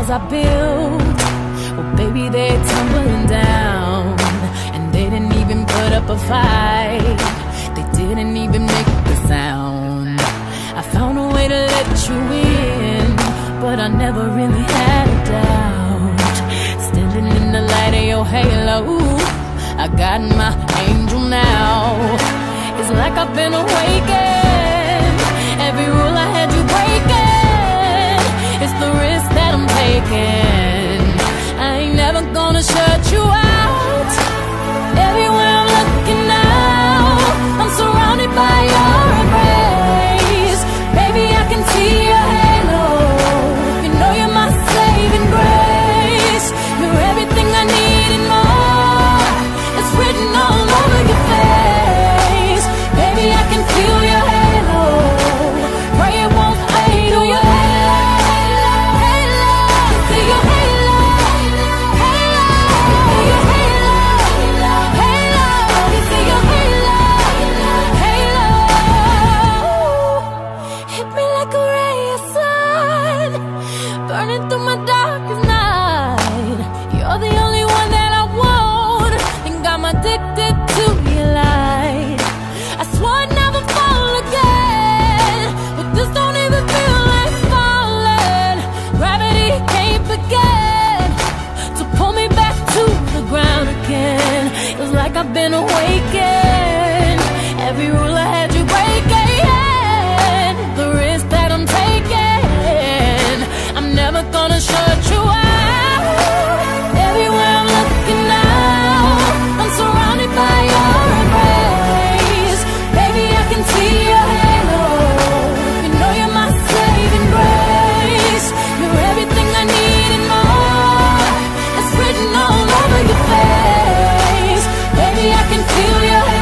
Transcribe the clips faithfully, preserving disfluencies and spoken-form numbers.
walls I built, well baby they're tumbling down. And they didn't even put up a fight, they didn't even make a sound. I found a way to let you in, but I never really had a doubt. Standing in the light of your halo, I got my angel now. It's like I've been awakened, every rule I had you breaking. It's the risk that I'm taking, I ain't never gonna shut you out. Everywhere I'm looking now, I'm surrounded by your embrace. Baby, I can see your halo, you know you're my saving grace. You're everything I need and more, it's written all over your face. Baby, I can feel your halo, pray it won't fade away. Burning through my darkest night, you're the only one that I want, think I'm addicted to your light. I swore I'd never fall again, but this don't even feel like falling. Gravity can't begin to pull me back to the ground again. It's like I've been awakened, every rule I had you breaking. The risk that I'm taking, I'm never gonna shut you out. Everywhere I'm looking now, I'm surrounded by your embrace. Baby, I can see your halo, you know you're my saving grace. You're everything I need and more, it's written all over your face. Baby, I can feel your halo.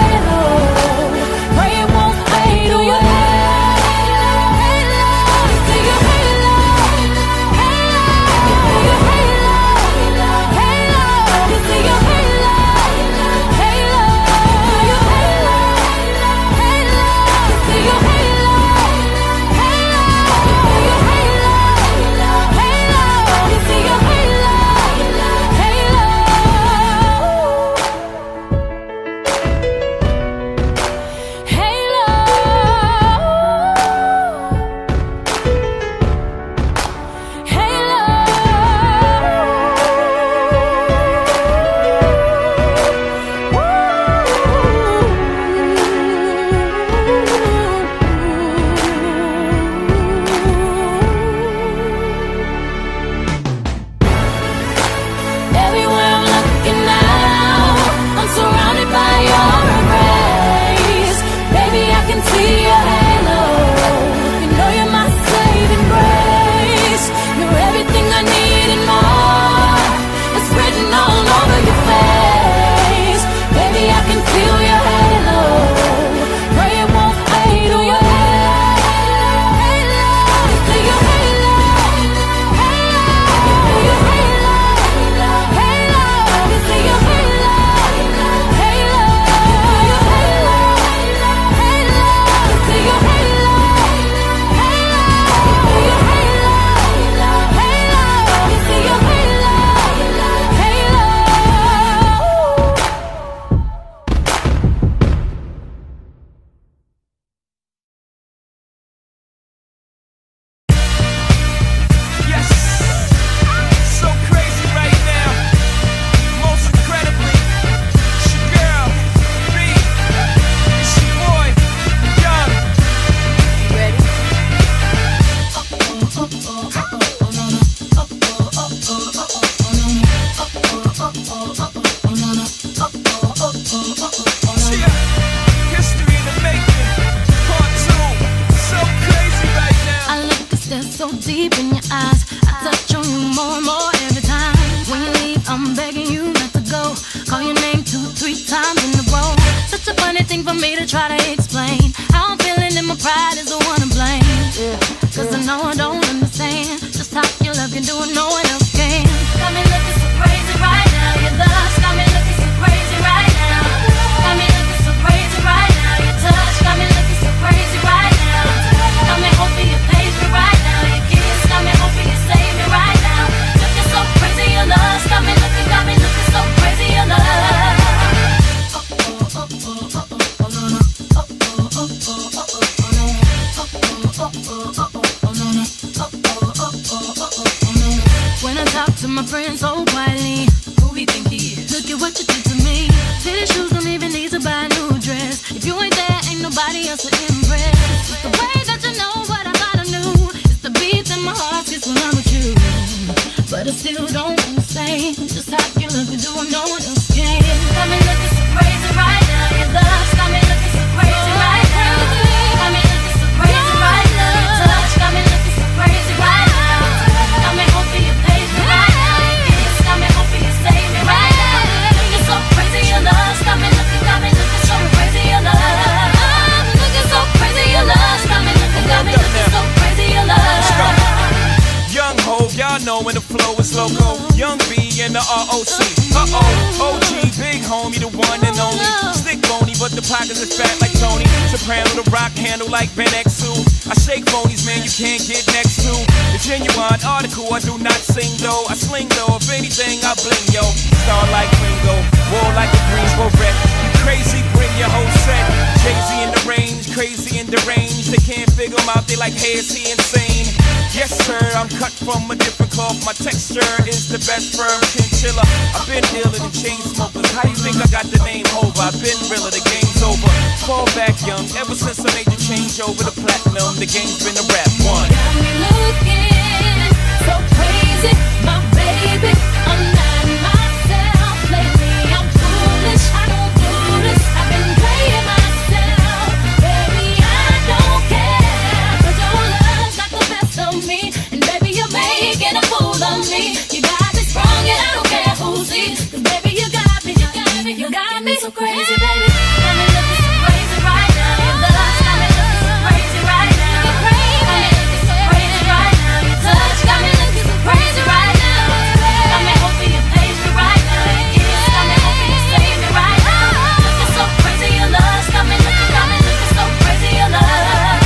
my friends so quietly. Who we think he is? Look at what you did to me. Fitted shoes, don't even need to buy a new dress. If you ain't there, ain't nobody else to impress. It's the way that you know what I thought I knew. It's the beats in my heart gets when I'm with you. But I still don't understand just how you look and do what no one else can. Got me looking so crazy right now. Your love's got me looking so crazy right now. Got me looking so crazy right now. Your touch got me looking so crazy right now. Got me hoping you page me right now. Your kiss got me hoping you save me right now. Looking so crazy, your love's got me looking, got me looking so crazy, your love. I'm looking so crazy, your love's got me looking, got me looking so crazy, your love. Young Hov, y'all know when the flow is loco. Young B and the R O C. Uh-oh, O G, big homie, the one and only. Stick bony, but the pockets are fat like Tony. Soprano, the rock handle like Ben X two. I shake phonies, man, you can't get next to. The genuine article, I do not sing though. I sling though, if anything, I bling, yo. Star like Ringo, war like a Greensboro wreck. You crazy, bring your whole set. Jay-Z in the range, crazy in the range. They can't figure him out, they like, hey, is he insane? Yes, sir, I'm cut from a different cloth. My texture is the best firm chinchilla. I've been dealing in chain smokers. How you think I got the name over? I've been realer, the game's over. Fall back young, ever since I made the change over to platinum, the game's been a rap one. Got me looking so crazy, my baby. I'm not myself lately. I'm foolish, I don't do this. I've been playing myself, baby. I don't care, 'cause your love's got the best of me, and baby, you're making a fool of me. You got me strong, and I don't care who sees, 'cause baby, you got me, you got me, you got me so crazy, baby. Got me looking so crazy right now. Your love's got me looking so crazy right now. Got me looking so crazy right now. Your touch got me looking so crazy right now. Got me hoping you page me right now. Your kiss got me hoping you save me right now. Looking so crazy, your love's got me looking, got me looking so crazy, your love.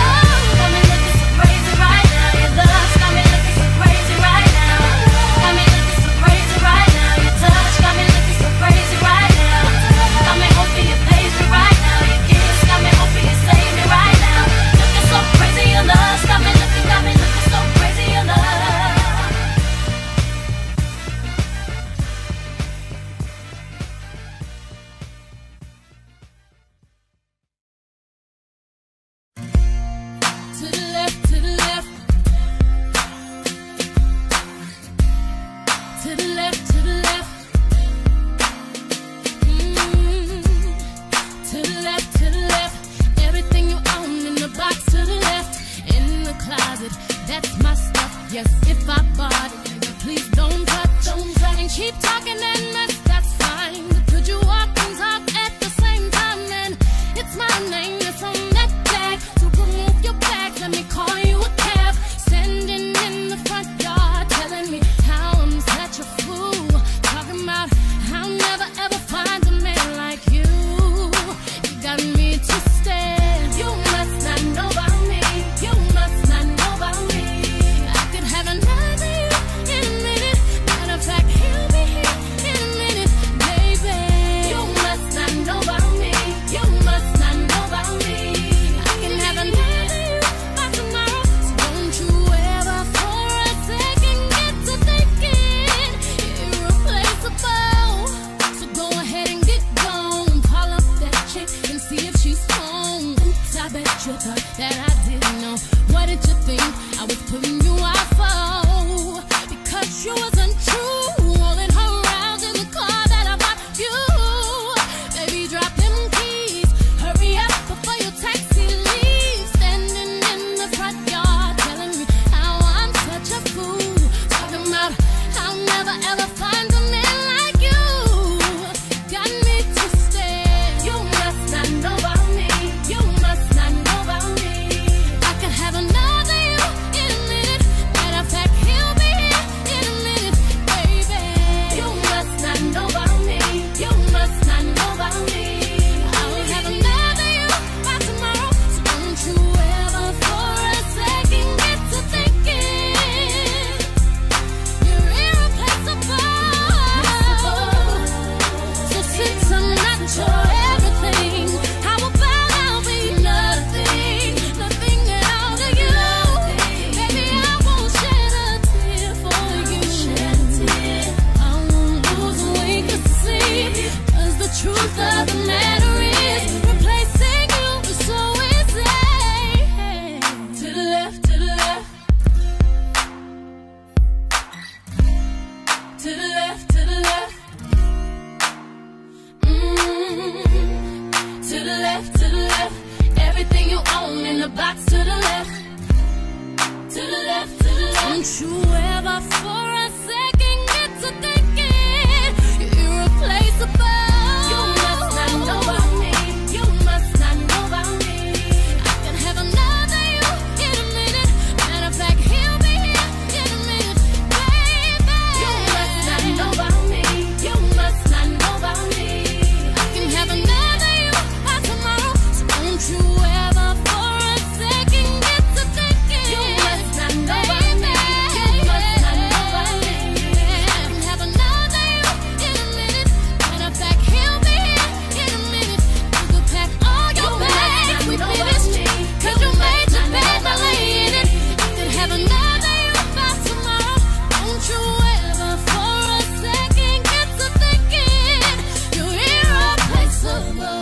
Got me looking so crazy right now. Your love's got me looking so crazy right now. Got me looking so crazy right now. Your touch got me looking so crazy right now. Got me hoping you page me right now. Your kiss got me hoping you save me right now. Looking so crazy, your love's got me looking, got me looking so crazy, your love. To the left, to the left. To the left, to the left. Mm. To the left, to the left. Everything you own in the box to the left. In the closet, that's my stuff. Yes, if I bought it, nigga, please don't touch. Don't touch. And keep talking and mess, that's fine. But could you walk and talk at the same time? Then it's my name that's on that tag. So remove your bag, let me call you a cab. Standing in the front yard, telling me how I'm such a fool. Talking about I'll never ever find a man like you. You got me twisted. You must not know about me. You must not know about me. I could have another you in a minute. Matter of fact, he'll be here in a minute, baby. You must not know about me. You must not know about me. I can have another you by tomorrow. So don't you ever for a second get to thinking irreplaceable. So go ahead and get gone. Call up that chick and see if she's home. Oops, I bet you thought that I didn't know. What did you think I was putting you out for? Because you wasn't true. Rolling her around in the car that I bought you. Baby, drop them keys. Hurry up before your taxi leaves. Standing in the front yard, telling me how I'm such a fool. Talking about I'll never ever find a man like you. Got me twisted. You must not know about me. You must not know about me. I could have another you in a minute. Matter of fact, he'll be here in a minute, baby. You must not know about me. You must not know about me. I will have another you by tomorrow. So don't you ever for a second get to thinking you're irreplaceable. to the left, to the left. Mm, to the left, to the left. Everything you own in the box to the left. To the left, to the left. Don't you ever for a second get to thinking you're irreplaceable. You must not know about me. You must not know about me. I can have another you in a minute. Matter of fact, he'll be here in a minute, baby. You must not know about me. You must not know about me. I can have another you by tomorrow. So don't you ever for a second get to thinking you must not know about me. You must not know about me. I can have another you in a minute. Matter of fact, he'll be here in a minute. You could pack all your bags, we finished. Cause you made your bed by laying it. I could have another you by tomorrow. Don't you ever for a second get to thinking you're irreplaceable.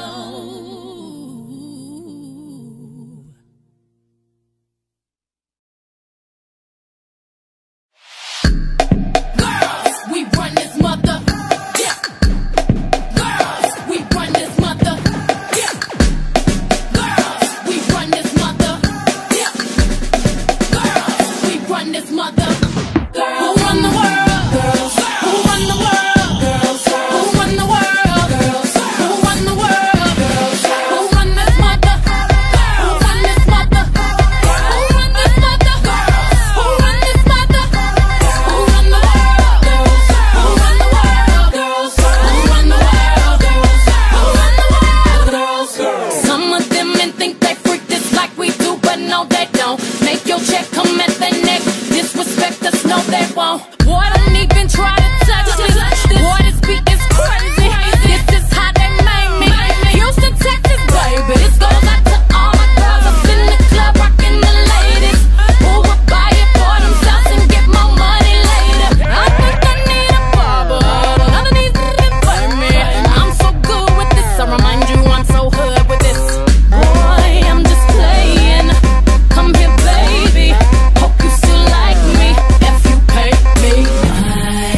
Girls, we run this mother. Yeah. Girls, we run this mother. Yeah. Girls, we run this mother. Yeah. Girls, we run this mother. Who run the world? Girls. Who run the world? Girls. Who run the world? Girls. Who run the world? Girls. Who run this mother? Who run this mother? Who run this mother? Who run this mother? Who run the world? Girls. Who run the world? Girls. Who run the world? Girls. Who run the world? Girls. Some of them men think they freak this like we do, but no they don't. Make your check come at their neck. Disrespect us, no they won't. Boy, don't even try to touch this. Boy, this beat is crazy. This is how they made me. Houston, Texas, baby. This goes out to all my girls up in the club, rocking the ladies. Who would buy it for themselves and get more money later? I think I need a barber. None of these niggas buy me. I'm so good with this. I remind you I'm so hood with this. Boy, I'm just playing. Come here, baby. Hope you still like me if you pay me. My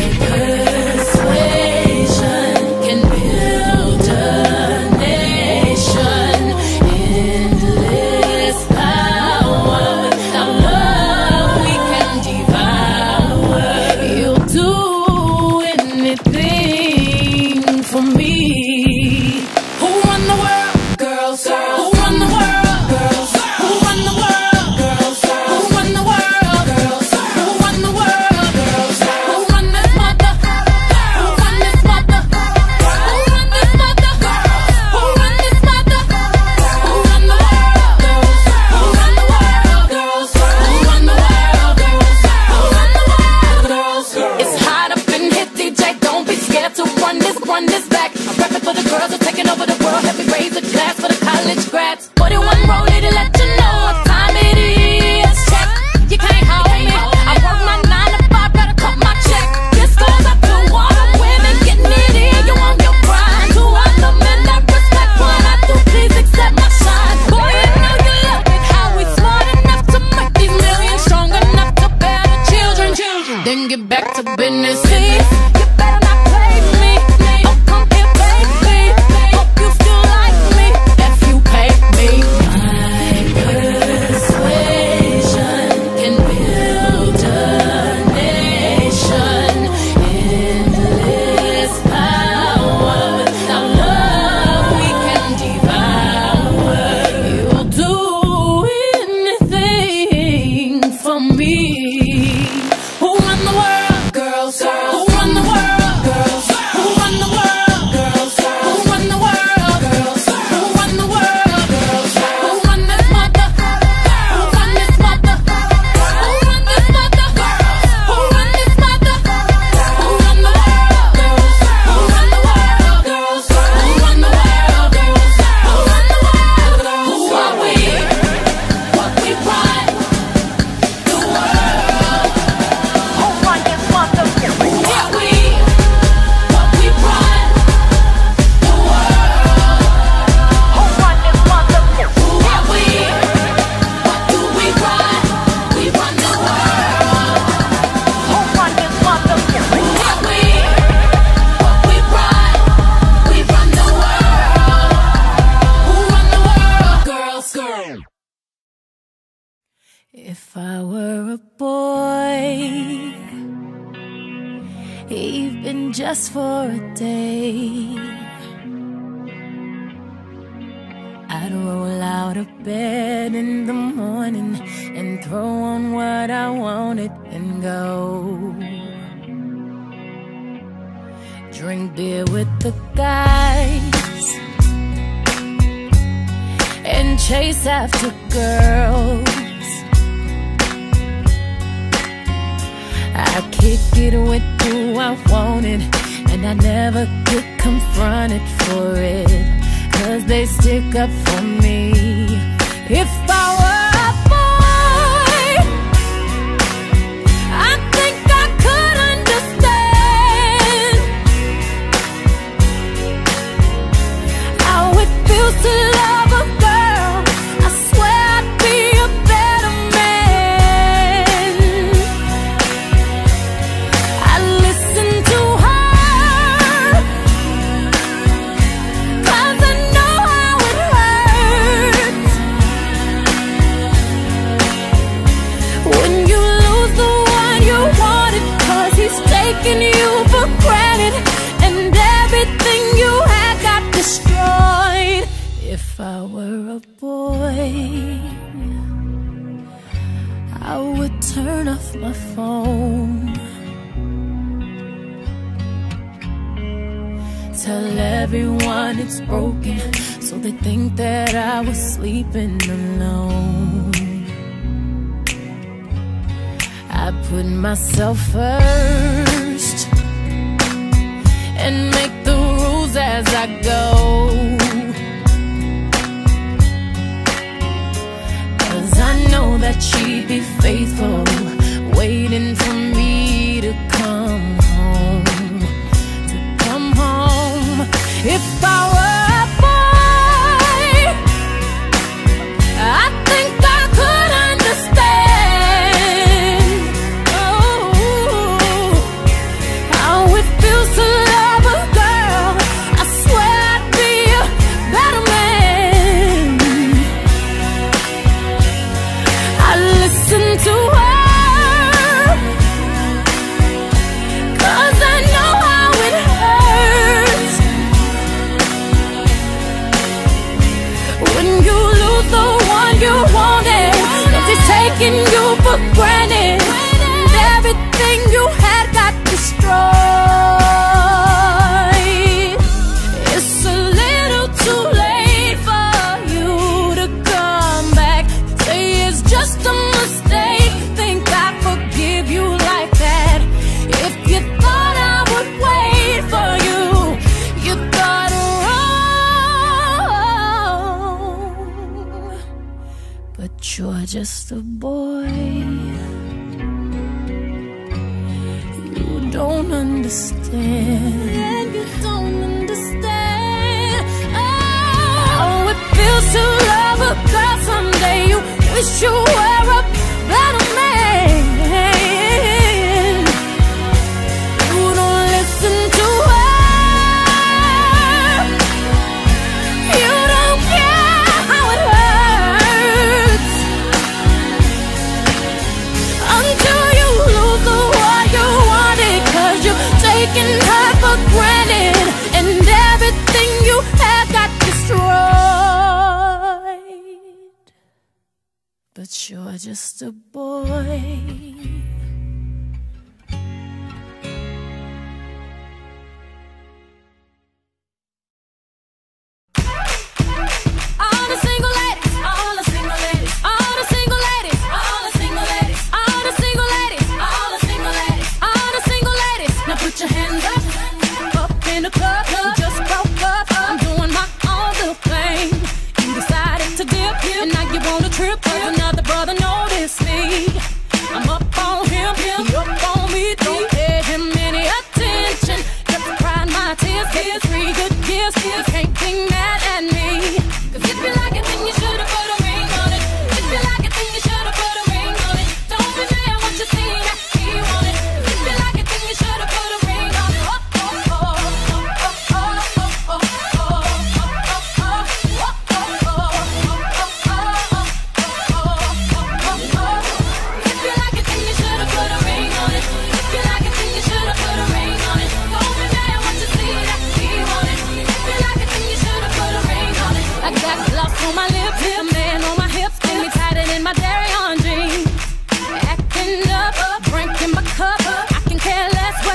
persuasion can build a nation. Endless power. Without love, we can devour. You'll do anything for me. Who run the world? Girls. Who run the world? Girls. Who run the world? Girls. Who run the world? Girls. Who run the world? Girls. Who run this mother? Who run this mother? Who run this mother? Who run this mother? Who run the world? Girls. Who run the world? Girls. Who run the world? Girls. Who run the world? Girls. It's hot up in here, D J. Don't be scared to run this, run this back. I'm repping for the girls who are taking over the world. Help me raise a glass for the college grads. forty-one rollie to let you know what time it is. Check, you can't hold me. I work my nine to five, gotta cut my check. This goes up to all the women getting it in. You on your grind. To all the men that respect what I do, please accept my shine. Boy, you know you love it. How we smart enough to make these millions, strong enough to bear the children. Then get back to business. Please, you better not play with me. Oh, come here, baby. Hope you still like me if you pay me. My persuasion can build a nation. Endless power. Without love, we can devour. You'll do anything for me. Who run the world? Girls. Who run the world? If I were a boy, even just for a day, I'd roll out of bed in the morning and throw on what I wanted and go drink beer with the guys and chase after girls. I kick it with who I wanted, and I never get confronted for it, 'cause they stick up for me. If I were a boy, I think I could understand how it feels to love a girl. I swear I'd be a better man. I listen to her, 'cause I know how it hurts when you lose the one you wanted, 'cause he's taking you for granted and everything you had got destroyed. If I were a boy, I would turn off my phone, tell everyone it's broken, so they think that I was sleeping alone. I put myself first and make the rules as I go, 'cause I know that she'd be faithful, waiting for me to come home, to come home. If I were a boy, I think I could understand, oh, how it feels to love a girl. I swear I'd be a better man. I listen to her, 'cause I know how it hurts when you lose the one you wanted, 'cause he's taking you for granted and everything you had got destroyed. It's a little too late for you to come back, say it's just a mistake, think I forgive you like that. If you thought I would wait for you, you thought wrong. But you're just a boy, you don't understand. You don't understand how it feels to love a girl. Someday you wish you were a better man. You don't listen to her, you don't care how it hurts until you lose the one you wanted, 'cause you're taking her for granted and everything you had got destroyed. But you're just a boy. All the single ladies, all the single ladies, all the single ladies, all the single ladies, all the single ladies, all the single ladies, all the single ladies. Now put your hands up, up in the club. You just broke up, I'm doing my own little thing. You decided to dip, and now you want a trip, 'cause another brother noticed me. I'm up on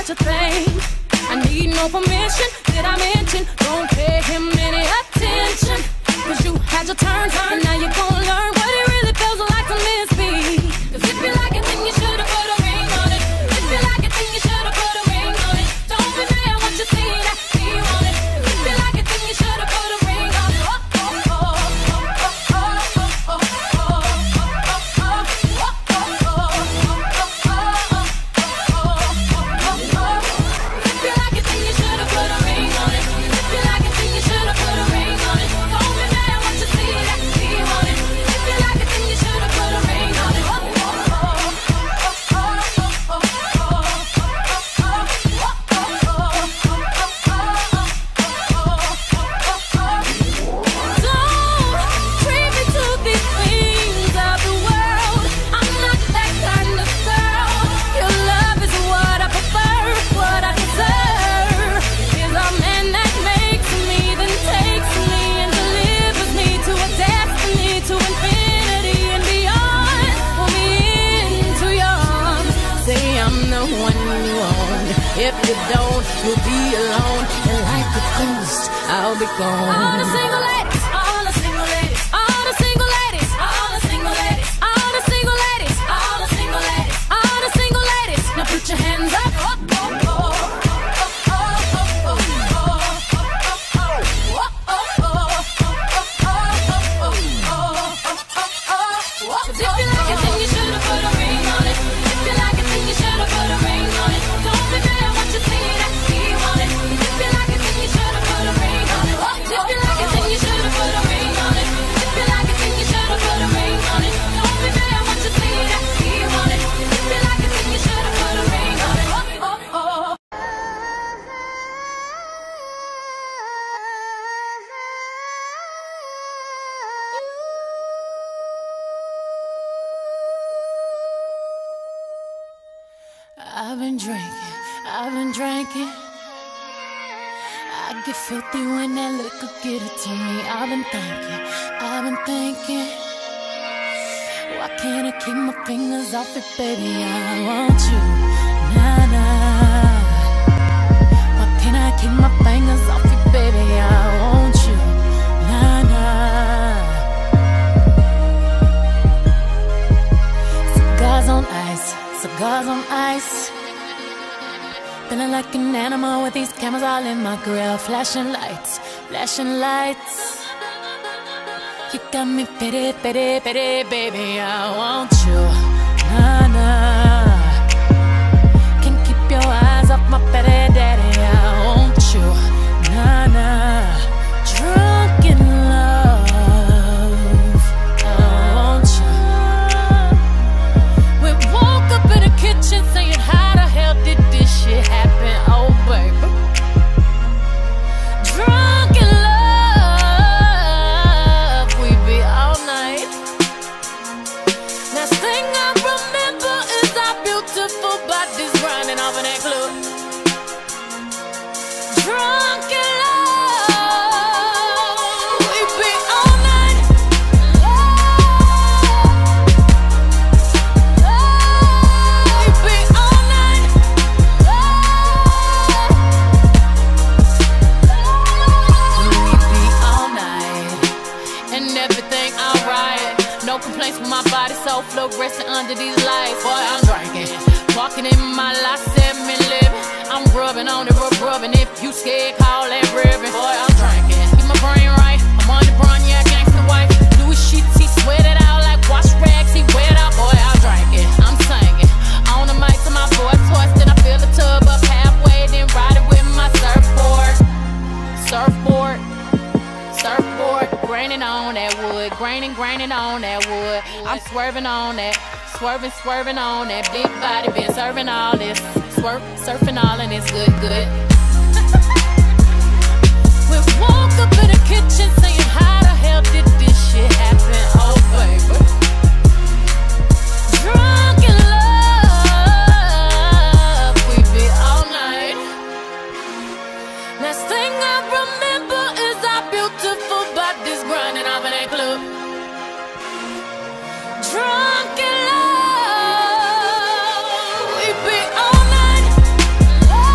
what you think. I need no permission, did I mention? Don't pay him any attention. Cause you had your turn, and now you're gonna learn what it really feels like to miss me. Cause if you like it, then you should've put a ring on it. If you like it, then you should've put a ring on it. Don't be mad what you see, that he want it. If you like it, then you should've put a ring on it. Oh, oh, oh, oh, oh, oh, oh, oh, if you like it, then you should've put a ring on it. If you like it, then you should've put a ring on it. Don't be mad what you see, that he want it. If you like it, then you should've put a ring on it. Oh, oh, oh, oh, oh, oh, oh, don't treat me to these things of the world. I'm not that kind of girl. Your love is what I prefer, what I deserve. Is a man that makes me, then takes me and delivers me to a destiny, to infinity and beyond. Pull me into your arms, say I'm the one you want. If you don't, you'll be alone, and like a ghost, I'll be gone. All the single ladies, all the single ladies, all the single ladies, all the single ladies, all the single ladies, all the single ladies, all the single ladies. Now put your hands up. Oh, oh, oh, oh, oh, oh, oh, oh. If you like it, then you should've put a ring on it. If you like it, then you should've put a ring on it. Don't be mad what you see, that he want it. If you like it, then you should've put a ring on it. If you like it, then you should've put a ring on it. If you like it, then you should've put a ring on it. Don't be mad what you see, that he want it. If you like it, then you should've put a ring on it. Oh, oh, oh. I've been drinking, I've been drinking. I get filthy when that liquor get it to me. I've been thinking, I've been thinking. Why can't I keep my fingers off it, baby? I want you, nah, nah. Why can't I keep my fingers off it, baby? I want you, nah, nah. Cigars on ice, cigars on ice. Feeling like an animal with these cameras all in my grill. Flashing lights, flashing lights. You got me pity, pity, pity, baby. I want you, nah, nah. Can't keep your eyes off my petty daddy. I want you, nah, nah. Drunk in love, I want you. We woke up in the kitchen saying, how the hell did this shit happen? Oh, baby. Drunk in love, we be all night. Last thing I remember is our beautiful bodies grinding off in that club. Drunk in love, we be all night. We be all night. We be all night. And everything alright. No complaints with my body, so fluorescent under these lights. Boy, I'm drinking, walking in my life, seven living. I'm rubbing on it, rub rubbing. If you scared, call that ribbon. Boy, I'm drinking, keep my brain right. I'm on the brown, yeah, gangsta wife. Louis sheets, he sweat it out like wash rags. He wet out, boy, I'm drinking. I'm singing on the mic to my voice hoarse. Then I fill the tub up halfway, then ride it with my surfboard. Surfboard. Surfboard, graining on that wood, graining, graining on that wood. I'm swerving on that, swerving, swerving on that big body. Been serving all this, swerve, surfing all and it's good, good. We woke up in the kitchen saying, how the hell did this shit happen? Oh, baby. Drunk in love, we be all night. Last thing I remember is our beautiful bodies grinding off in that club. Drunk in love, we be all night.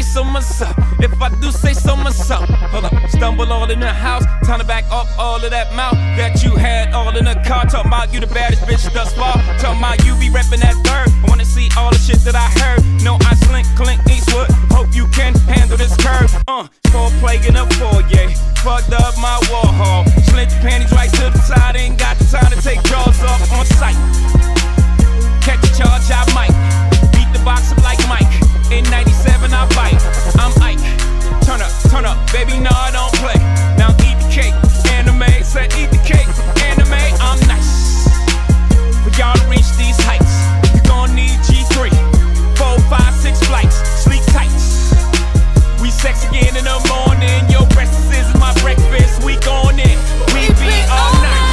say so myself. If I do say so myself. Hold up, stumble all in the house. Time to back up all of that mouth that you had all in the car. Talking about you the baddest bitch thus far. Talking about you be reppin' that third. I wanna see all the shit that I heard. No, I slink, Clint Eastwood. Hope you can handle this curve. Uh, for plague in a foyer. Fucked up my Warhol. Slint your panties right to the side. Ain't got the time to take jaws off on sight. Catch a charge, I might. Beat the box up like Mike. In ninety-seven, I bite. I'm Ike. Turn up, turn up, baby, no, I don't play. Now eat the cake, anime. Said eat the cake, anime. I'm nice. For y'all to reach these heights, you gon' need G three, four, five, six flights. Sleep tight. We sex again in the morning. Your breakfast is my breakfast. We gon' in. We be all night.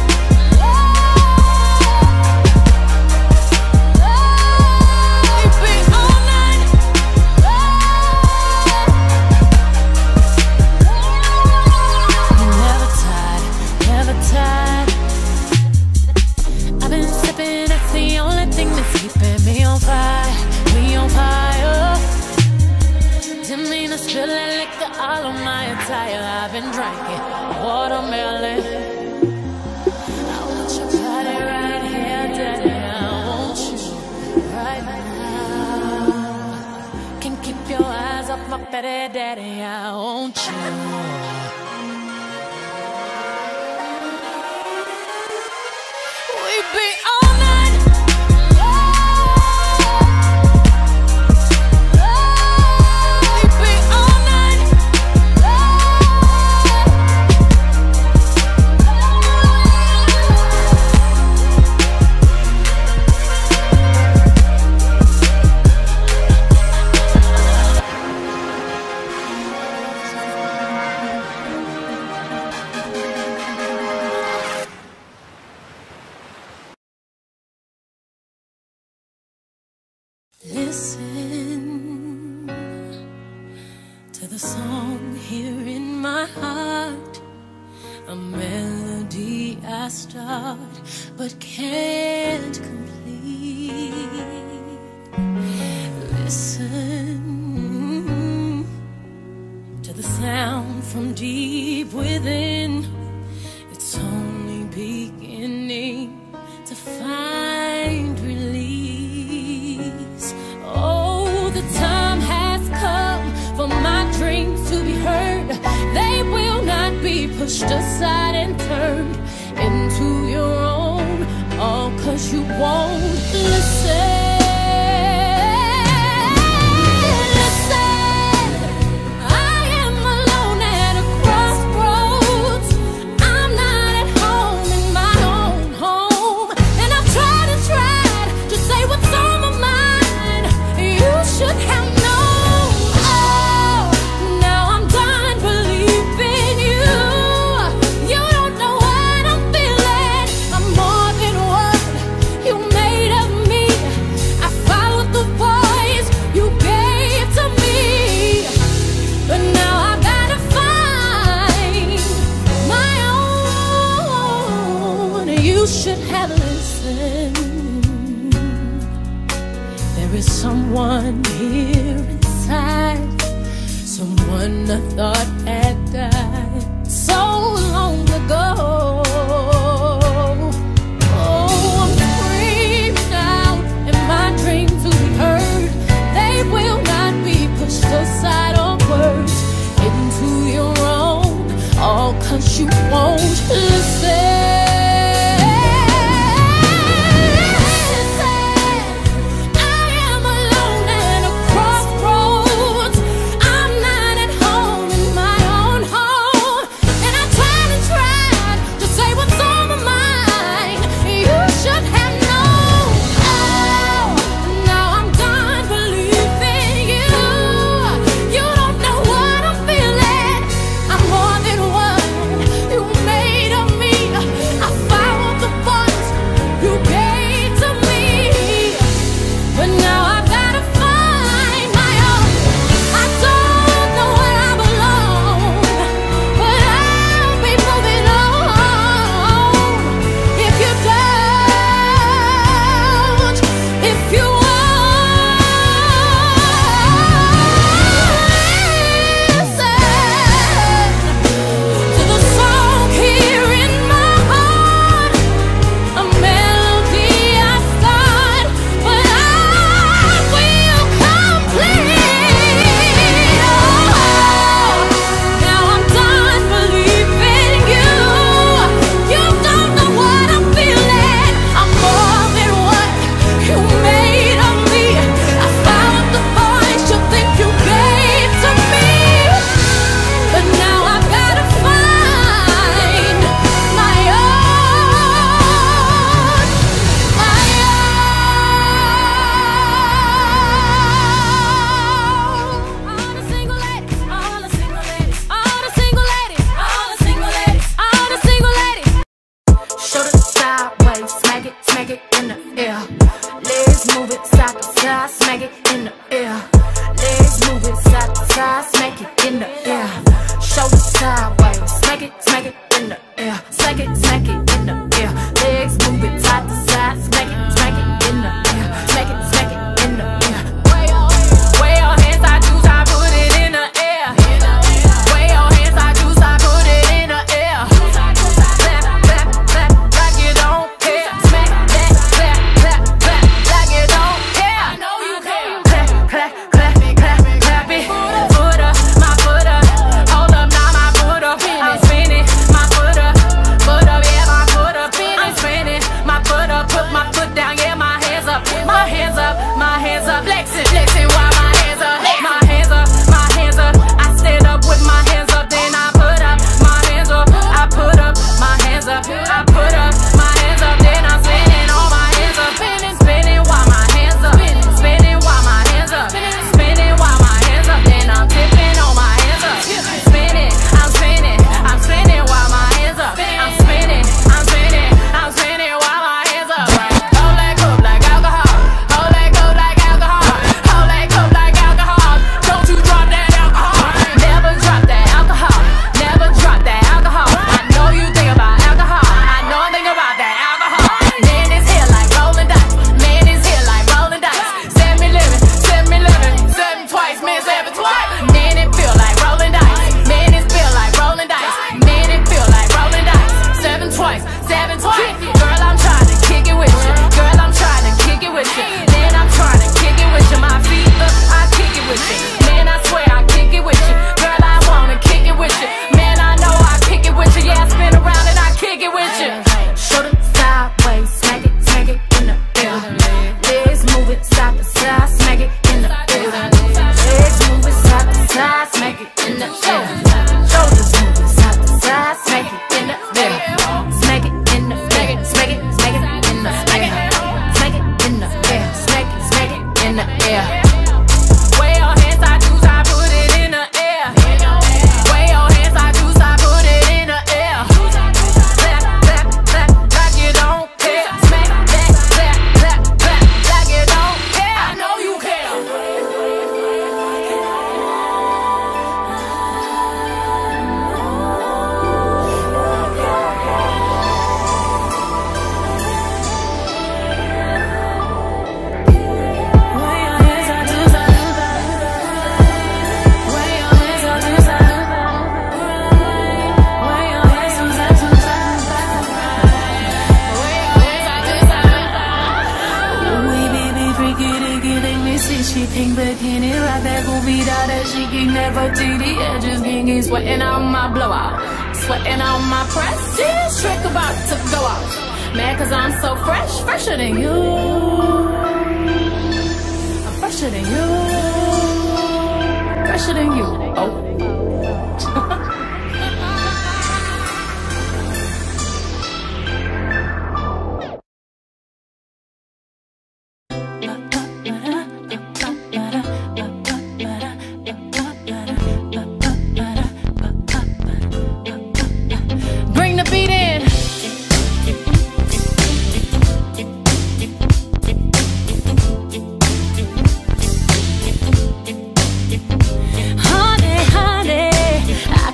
I've been drinking watermelon. I want your body right here, daddy. I want you right now. Can keep your eyes off my fatty daddy. I want you. We be all night. Listen to the song here in my heart, a melody I start but can't complete. Listen to the sound from deep within. It's only beginning to find relief. Oh, the time has come for my dreams to be heard. They will not be pushed aside and turned into your own, all 'cause you won't listen. side, smack it in the air. Shoulder sideways, smack it, smack it in the air. Smack it, smack it in the air. Legs moving side to side, smack it, smack it in the air. Smack it, smack it in the air. Way your hands, I do, I put it in the air. Way your hands, I do, I put it in the air. Clap, clap, clap, like you don't care. Smack that, clap, clap, clap, like you don't care. I know you care. Clap, clap, clap, clap, clap it. Foot up, my foot up. Hold up, now my foot up. I'm spinning, my foot up. Foot up, yeah, my foot up. I'm spinning, my foot up. Put my foot down, yeah, my hands up. My hands up, my hands up. Flexing, flexing while my hands up. My hands up, my hands up. I stand up with my hands up, then I put up my hands up. I put up my hands up. I put up my hands up, then I'm spinning all my hands up. Spinning, spinning while my hands up. Spinning while my hands up. Spinning while my hands up, then I'm tipping on my hands up. Spinning, I'm spinning, I'm spinning while my hands up. I'm spinning, I'm spinning, I'm spinning while my hands up. Hold that cup like alcohol. Hold that cup like alcohol. Hold that cup like alcohol. Don't you drop that alcohol. Never drop that alcohol. Never drop that alcohol. I know you think about alcohol. I know I think about that alcohol. Man is here like rolling dice. Man is here like rolling dice. Set me living, set me living. Seven twice, man seven twice. Man it feel like rolling dice. Man it feel like rolling dice. Man it feel like rolling dice. Seven twice, seven twice. Girl, I'm trying to kick it with you. Girl, I'm trying to kick it with you. Man, I'm trying to kick it with you. My feet up, I kick it with you. Man, I swear I kick it with you. Girl, I wanna kick it with you. Man, I know I kick it with you. Yeah, I spin around and I kick it with you. Shoulder sideways, smack it, smack it in the air. Legs moving side to side, smack it in the air. Legs moving side to side, smack it in the air. Shoulders moving side to side, smack it in the air. Smack it in the air, smack it, smack it in the air. Smack it in the air, smack it, smack it in the air. Way your hands, I do, I put it in the air. Way your hands, I do, I put it in the air. Clap, clap, clap, like you don't care. Smack that, clap, clap, clap, like you don't care. I know you care. She pink bikini like that goofy doll that she can never take the edges. Gingy sweating on my blowout, sweating on my press. This trick about to go off. Man, cause I'm so fresh, fresher than you. I'm fresher than you, fresher than you. Oh. Bring the beat in. Honey, honey, I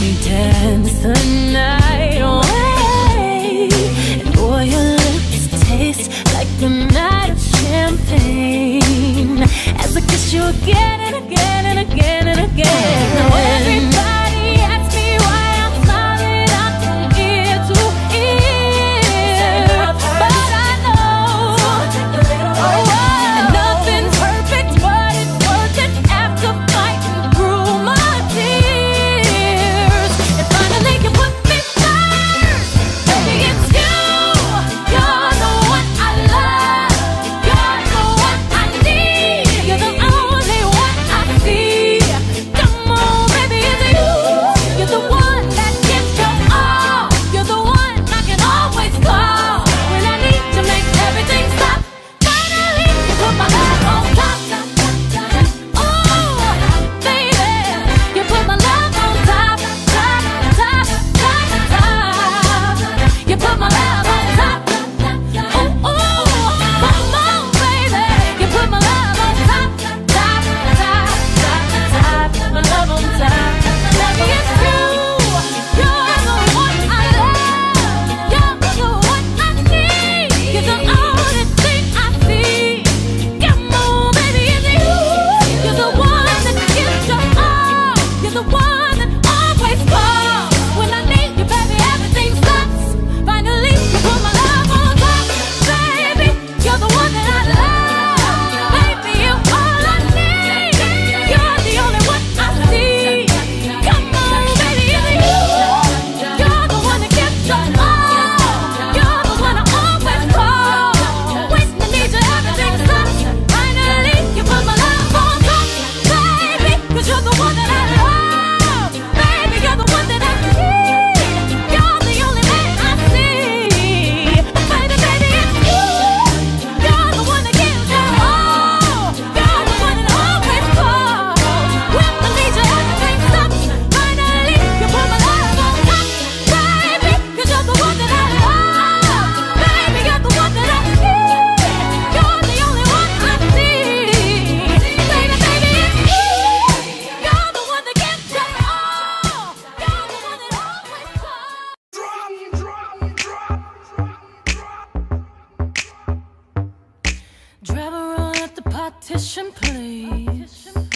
me dance the night away. And boy, your lips taste like the night of champagne as I kiss you again and again and again and again. Now everybody asks me why I'm smiling out from ear to ear, but I know, oh, and nothing's perfect, but it's worth it after fighting through my tears. And finally you put me first, baby, it's you. You're the one I love, you're the one I need, you're the only one I see. Come on, baby, it's you. You're the one that gives your all, you're the one I can always call when I need to make everything stop. Finally, you put my love on top. Oh, baby, you put my love on top, top, top, top, top. You put my love on top. Oh, oh, come on, baby, you put my love on top, top, top, top, top. My love on top. Baby, it's you. You're the one I love. You're the one I need. You're the only thing I see. Come on, baby, it's you. You're the one that gives your all. You're the one that always calls when I need you, baby. Everything stops. Finally, you put my love on top, baby. You're the one that I love, baby. You're all I need. You're the only one I see. Come on, baby, it's you. You're the one that gives your all. You're the one I always call when I need you. Everything stops. Finally, you put my love on top, baby. 'Cause you're the one that I love, baby. You're the one that I need. You're the only man I see. Baby, baby, it's you. You're the one that gives your all. You're the one that always calls when I need you. Everything stops. Finally, you put my love on top, baby. 'Cause you're the one that I love, baby. You're the one that I need. You're the only one I see. Baby, baby, it's you. You're the one that gives your all. You're the one that always calls. Driver, roll up the partition, please.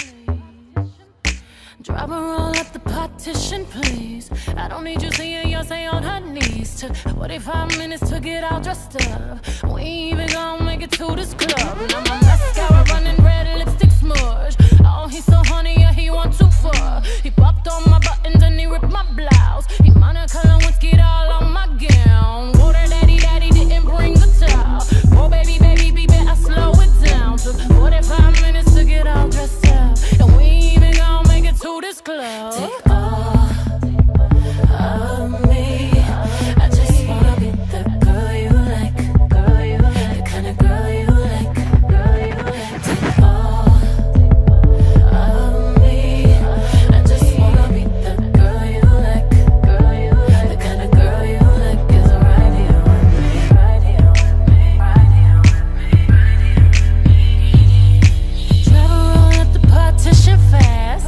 Driver, roll up the partition, please. I don't need you seeing Yonsei on her knees. Took forty-five minutes to get all dressed up. We ain't even gonna make it to this club. Now my mascara running red, lipstick smudge. Oh, he's so honey, yeah, he want too far. He popped on my buttons and he ripped my blouse. He Monica Lewinsky all on my gown. Whoa, that daddy, daddy didn't bring the towel. Oh, baby, baby, baby, I slow it down. Took forty-five minutes to get all dressed up. And we ain't even gonna make it to this club. Take all of me. I just wanna be the girl you like, girl you like, the kind of girl you like, girl you like. Take all of me. I just wanna be the girl you like, girl you like, the kind of girl you like is right here with me, right here with me, right here with me, right here with me. Travel roll up the partition fast.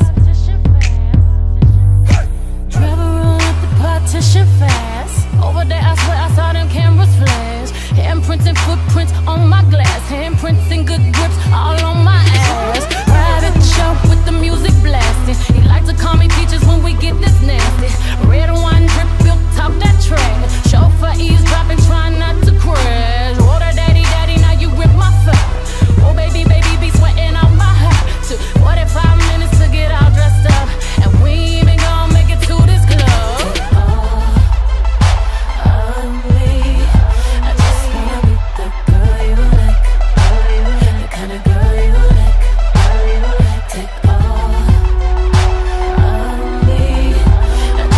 Travel roll up the partition fast. Over there, I swear I saw them cameras flash. Handprints and footprints on my glass. Handprints and good grips all on my ass. Private show with the music blasting. He like to call me peaches when we get this nasty. Red wine drip, built top that trash. Chauffeur eavesdropping, trying not to crash. Water daddy, daddy, now you rip my fur. Oh, baby, baby, be sweating out my hair. Took forty-five minutes to get all dressed up. And we ain't even gonna make it to this club. Of me, I just wanna be the girl you like, girl you like, the kind of girl you like, girl you like. Take all of me. I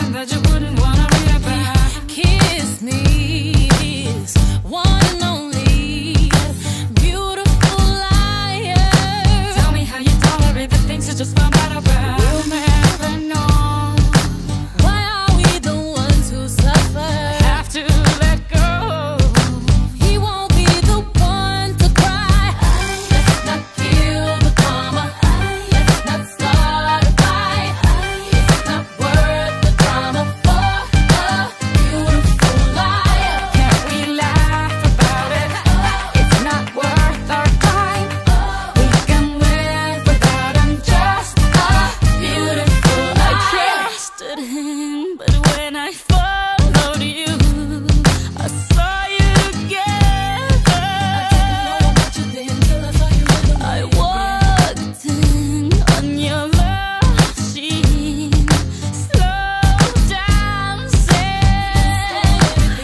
something that you wouldn't wanna read about. Kiss me, is one and only beautiful liar. Tell me how you tolerate the things you just found out about. We'll never know. Why are we the ones who suffer? Have to let go. He won't be the one to cry. Let's not kill the karma. Let's not start a fight. It's not worth the drama for a beautiful liar. Can't we laugh about it? It's not worth our time. We can live without him, just a beautiful liar. I trusted him, but when I followed you, I saw you together. I walked in on your love scene, slow dancing.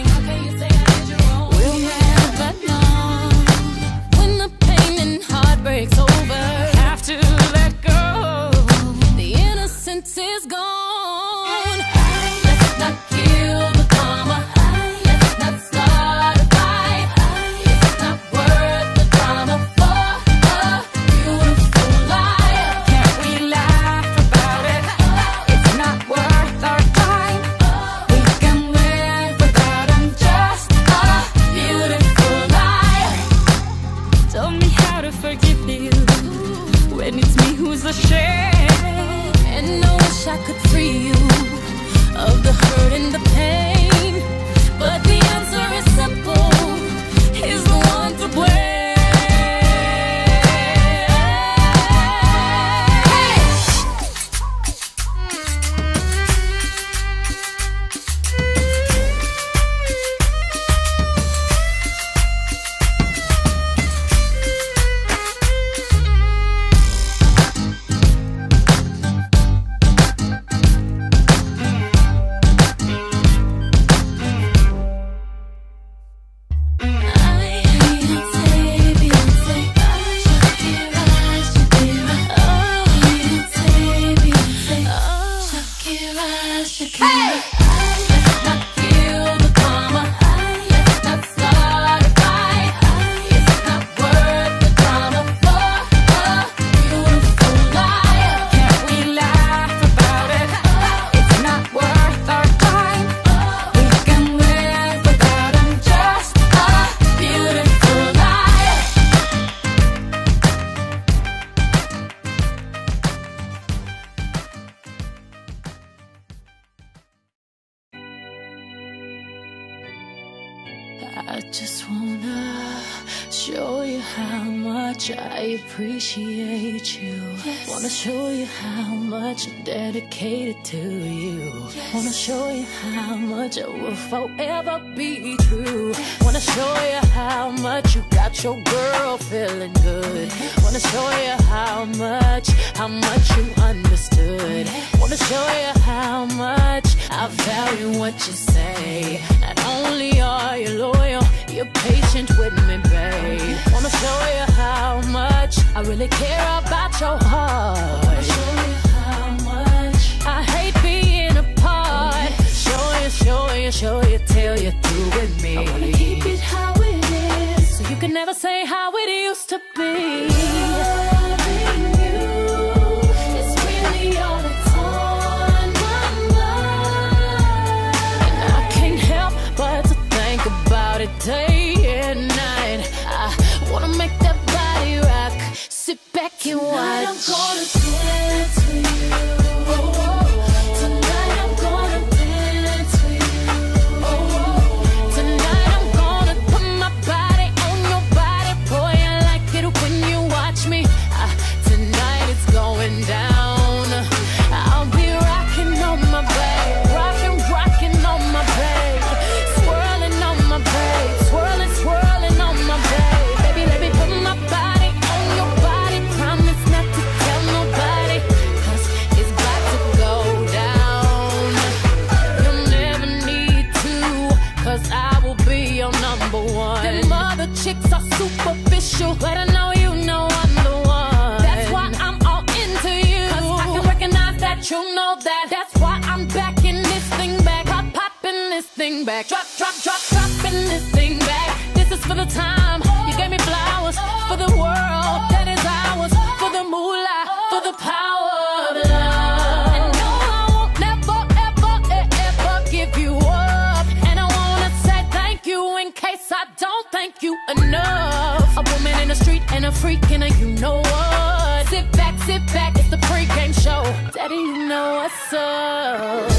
We'll never know when the pain and heartbreak's over. Have to let go. The innocence is gone. Let's not kill the karma. Let's not start a fight. It's not worth the drama for a beautiful liar. Can't we laugh about it? It's not worth our time. We can live without him, just a beautiful liar. Tell me how to forgive you when it's me who's ashamed. And I wish I could free you of the hurt and the pain, but the answer is simple. He's the one to blame. I just wanna show you how much I appreciate you. Yes. Wanna show you how much I'm dedicated to you. Yes. Wanna show you how much I will forever be true. Yes. Wanna show you how much you got your girl feeling good. Yes. Wanna show you how much, how much you understood. Yes. Wanna show you how much I value what you say. Not only are you loyal, you're patient with me, babe. Wanna show you how much I really care about your heart. Wanna show you how much I hate being apart. Show you, show you, show you till you're through with me. I wanna keep it how it is, so you can never say how it used to be. Loving you is really all that's on my mind, and I can't help but to think about it day and night. I wanna make that body rock. Sit back and watch. Tonight I'm gonna dance for you. Oh, oh. Tonight I'm gonna dance for you. Oh, oh. Tonight I'm gonna put my body on your body. Boy, I like it when you watch me. Uh, tonight it's going down. I'll be rocking on my babe, rocking, rocking on my babe, swirling on my babe, swirling, swirling on my babe. Baby, let me put my body on your body. Promise not to tell nobody, 'cause it's about to go down. You'll never need to, 'cause I will be your number one. Them other chicks are superficial, but I know you know I'm the one. That's why I'm all into you, 'cause I can recognize that you know that. That's why I'm back in this thing back. Drop, drop, drop, dropping this thing back. This is for the time you gave me flowers, for the world that is ours, for the moolah, for the power of love. And no, I won't never, ever, ever give you up. And I wanna say thank you in case I don't thank you enough. A woman in the street and a freak and a you know what. Sit back, sit back, it's the pregame show. Daddy, you know what's up.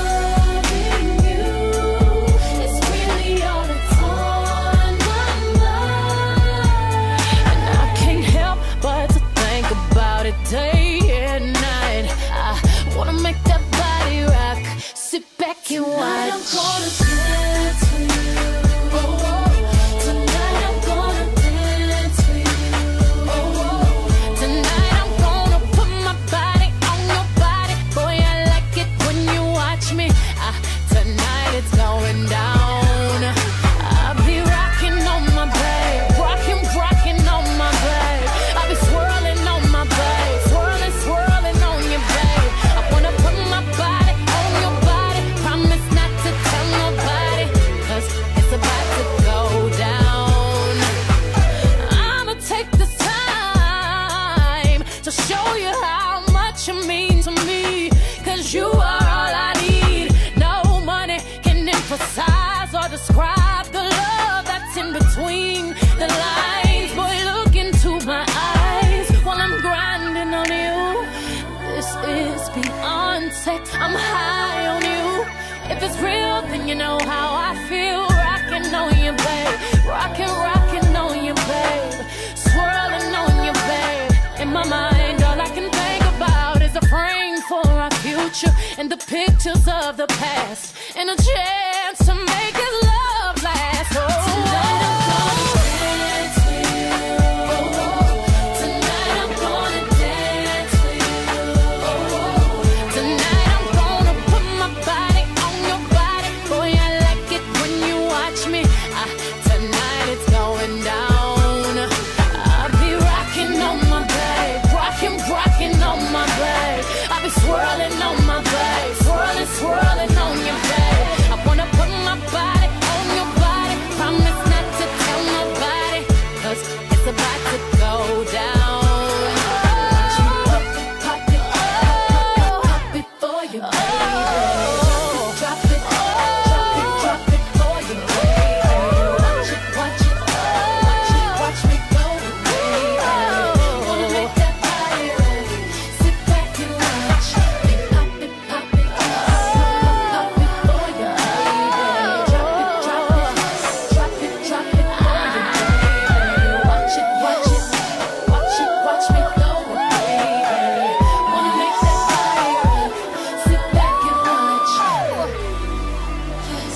Day and night, I wanna make that body rock. Sit back and watch. Tonight I'm gonna dance for you. Oh, oh. Tonight I'm gonna dance for you. Oh, oh. Tonight I'm gonna put my body on your body. Boy, I like it when you watch me. Uh, tonight it's going down. I'll be rocking on my babe, rocking, rocking on my babe. I'll be swirling on my babe. You are all I need. No money can emphasize or describe the love that's in between the lines. Boy, look into my eyes while I'm grinding on you. This is beyond sex. I'm high on you. If it's real, then you know how I feel. Rocking on you, babe. Rocking, rocking on you, babe. Swirling on you, babe. In my mind, all I can think about is a frame for our future and the pictures of the past and a chance to make his love last. Oh, tonight I'm gonna dance for you. Oh, oh. Tonight I'm gonna dance for you. Oh, oh. Tonight I'm gonna put my body on your body. Boy, I like it when you watch me. Uh, tonight it's going down. I'll be rocking on my babe, rocking, rocking on my babe. I'll be swirling on my babe, swirling, swirling on your babe. I wanna put my body on your body. Promise not to tell nobody, cause it's about to go down. Watch you pop it, pop it, pop it, pop it for you, baby. Drop it, drop it, drop it for you, baby. Watch it, watch it, watch it, watch me go, baby. Wanna make that body rock. Sit back and watch. Pop it, pop it, pop it for you, baby. Drop it, drop it, drop it, drop it for you, baby. Watch it, watch it, watch it, watch me go, baby. Wanna make that body rock. Sit back and watch. Yes.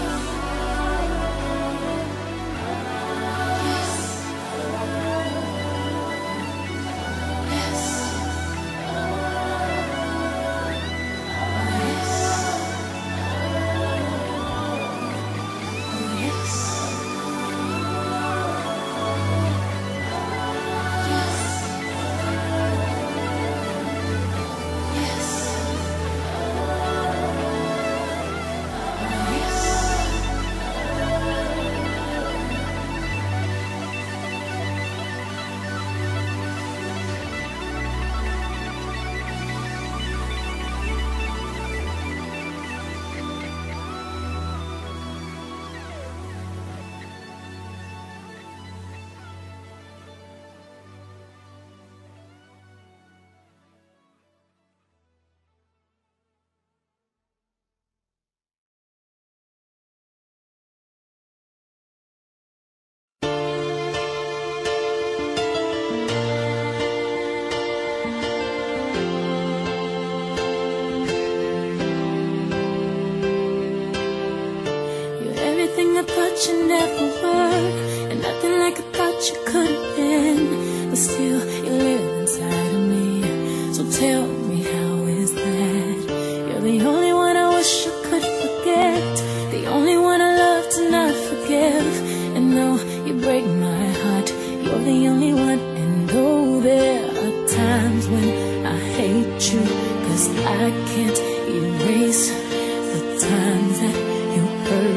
Everything I thought you never were, and nothing like I thought you could have been. But still, you live inside of me. So tell me, how is that? You're the only one I wish I could forget, the only one I love to not forgive. And though you break my heart, you're the only one. And though there are times when I hate you, 'cause I can't erase the times that you hurt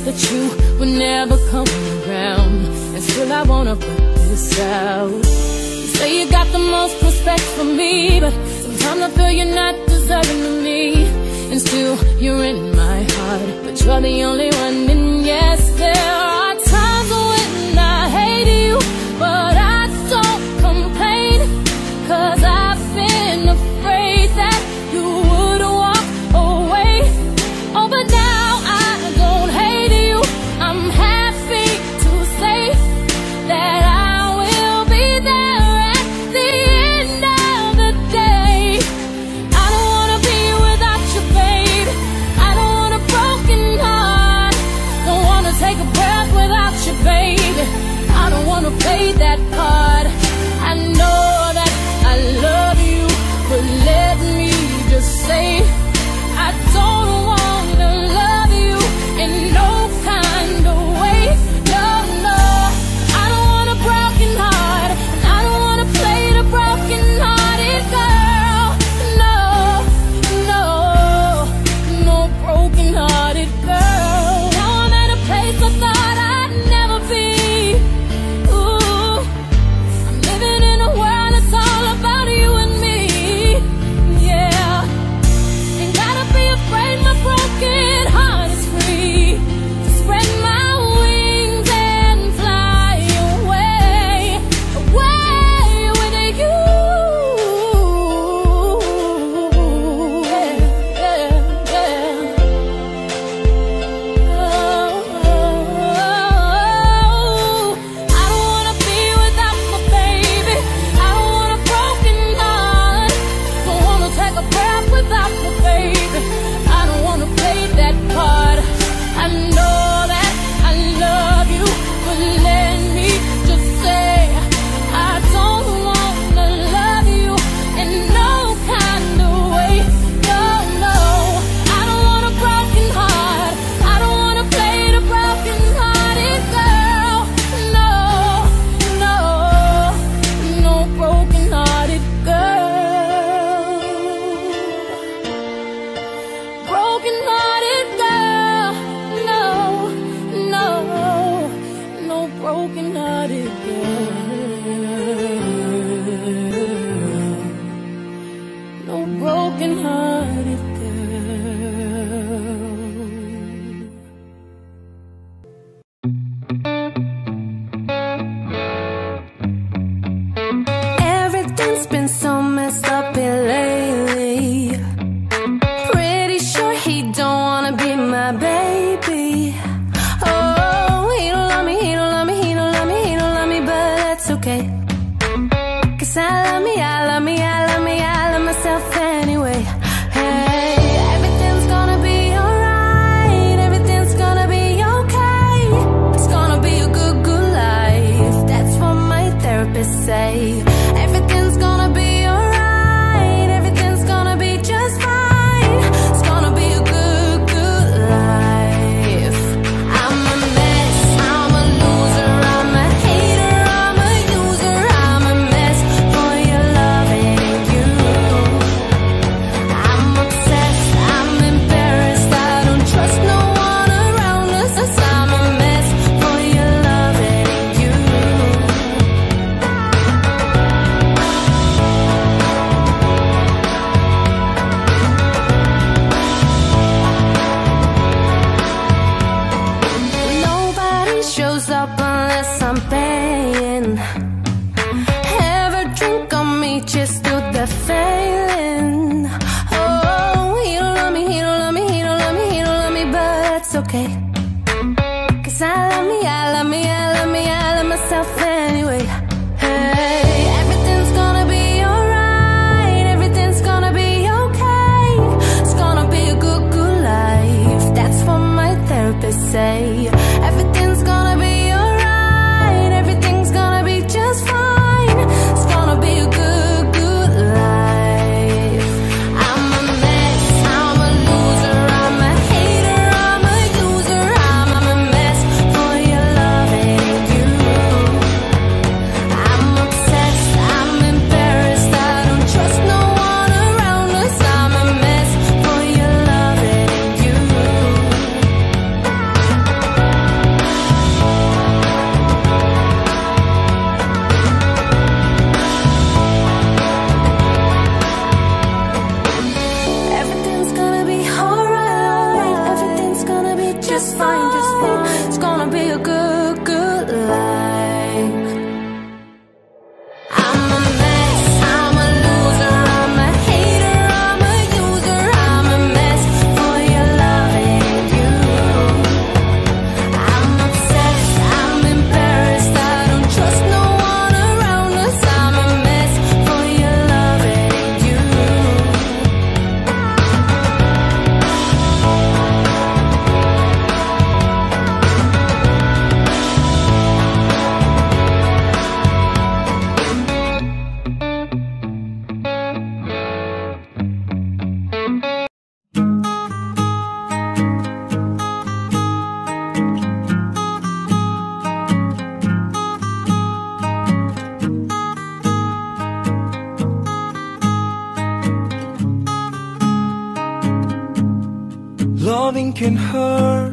that you would never come around, and still I wanna put this out. You say you got the most respect for me, but sometimes I feel you're not deserving of me. And still you're in my heart, but you're the only one. And yes, there are times when I hate you, but I don't complain, 'cause I've been afraid that you would walk away. Oh, but now I don't hate you. I'm happy to say that I will be there at the end of the day. I don't wanna be without you, babe. I don't want a broken heart. Don't wanna take a breath without you, baby. I don't wanna play that card. I know that I love you, but let me just say I don't wanna love you in no kind of way. No, no, I don't want a broken heart. I don't wanna play the broken hearted girl. No, no, no broken hearted girl. Now I'm at a place I thought I'd never be. Ooh, I'm living in a world that's all about you and me. Yeah, ain't gotta be afraid my broken heart is free to spread my wings and fly away, away with you. Yeah, yeah, yeah. Oh, I don't wanna be without my baby. I don't want a broken heart. Don't wanna take a breath without my baby. I don't wanna play that card. I know that I love you, but let me just say I don't wanna love you in no kind of way. No, no, I don't want a broken heart. I don't wanna play the broken hearted girl. No, no, no broken hearted girl. Broken hearted girl. No, no, no broken hearted girl. No broken hearted girl. Everything's been so messed up here lately. Pretty sure he don't wanna be my baby. Oh, he don't love me, he don't love me, he don't love me, he don't love me, but that's okay. 'Cause I love me, I love me, I love me, I love myself anyway. Hey, everything's gonna be alright, everything's gonna be okay. It's gonna be a good, good life. That's what my therapist say. Everything's gonna be alright, everything's gonna be just fine. It's gonna be a good, good life. I'm a mess, I'm a loser, I'm a hater, I'm a user, I'm a mess for your love. Loving can hurt.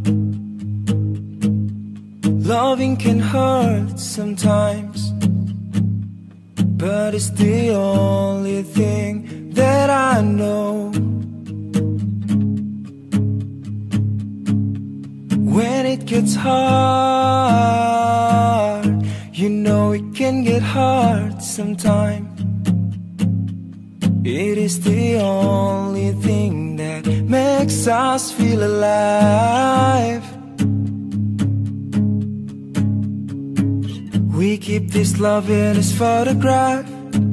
Loving can hurt sometimes, but it's the only thing that I know. When it gets hard, you know it can get hard sometimes. It is the only thing that makes us feel alive. We keep this love in this photograph.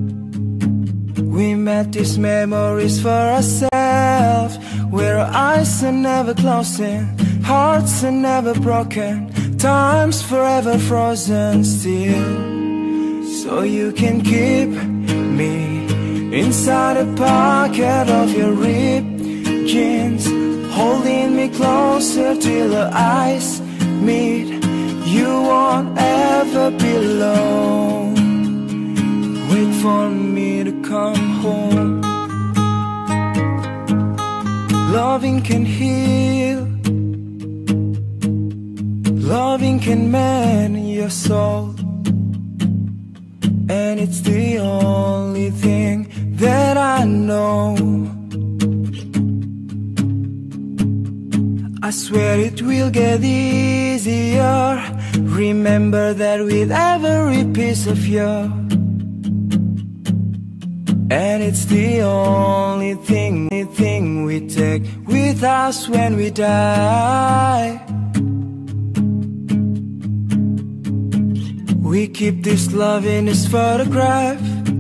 We met these memories for ourselves, where our eyes are never closing, hearts are never broken, time's forever frozen still. So you can keep me inside a pocket of your ripped jeans, holding me closer till our eyes meet. You won't ever be alone. Wait for me to come home. Loving can heal. Loving can mend your soul. And it's the only thing that I know. I swear it will get easier. Remember that with every piece of you. And it's the only thing, thing we take with us when we die. We keep this love in this photograph.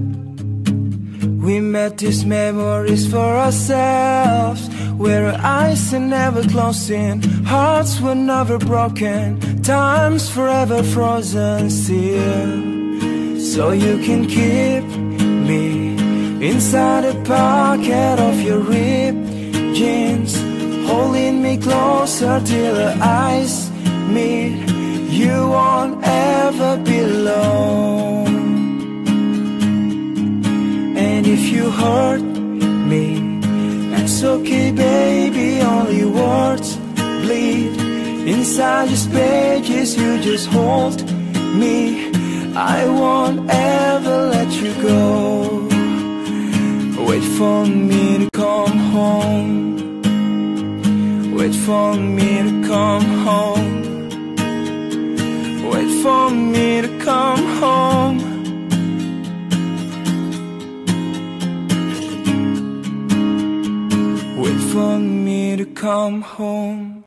We met these memories for ourselves, where our eyes are never closing, hearts were never broken, time's forever frozen still. So you can keep me inside a pocket of your ripped jeans, holding me closer till our eyes meet. You won't ever be alone. And if you hurt me, that's okay, baby, only words bleed inside your pages. You just hold me, I won't ever let you go. Wait for me to come home. Wait for me to come home. Wait for me to come home. Wait for me to come home.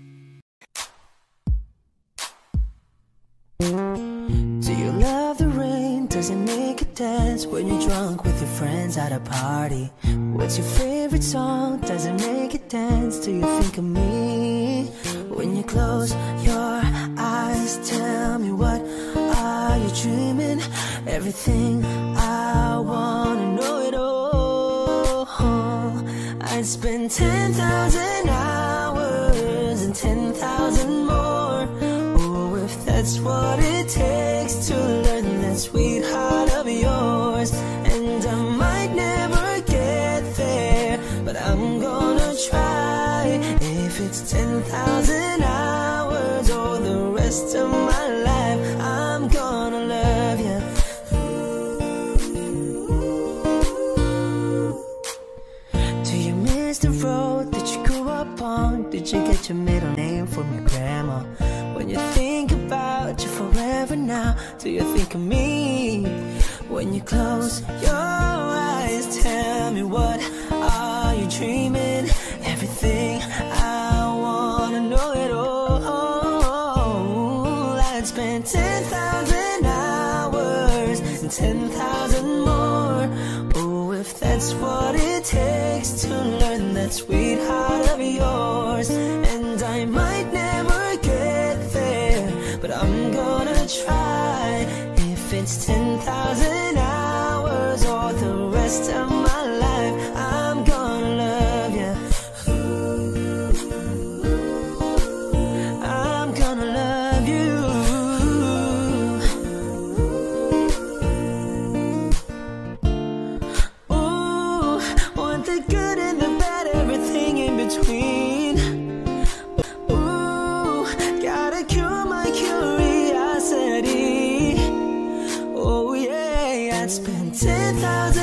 Do you love the rain? Does it make you dance when you're drunk with your friends at a party? What's your favorite song? Does it make you dance? Do you think of me? When you close your eyes, tell me, what are you dreaming? Everything I wanna know it all. I'd spend ten thousand hours and ten thousand more. Oh, if that's what it takes to learn that sweetheart of yours. And I might never get there, but I'm gonna try. If it's ten thousand hours or the rest of my life, I'm gonna love you. Do you miss the road that you grew up on? Did you get your middle name from your grandma? When you think about you forever now, do you think of me? When you close your eyes, tell me, what are you dreaming? Everything I wanna know it all. I'd spend ten thousand hours and ten thousand more. Oh, if that's what it takes to learn that sweetheart of yours. And I might never get there, but I'm gonna try. If it's ten thousand hours or the rest of my life, I'm gonna love you. I'm gonna love you. Ooh, want the good and the bad, everything in between.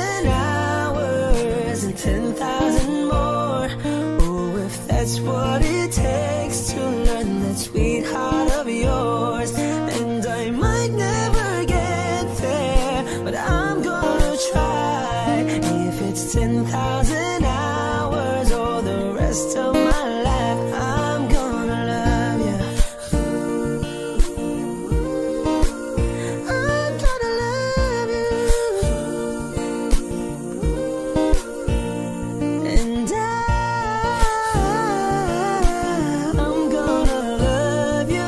thousand hours and ten thousand more. Oh, if that's what it takes to learn that sweetheart of yours. And I might never get there, but I'm gonna try. If it's ten thousand hours or the rest of my life, I'm gonna love you. I'm gonna love you. And I, I'm gonna love you.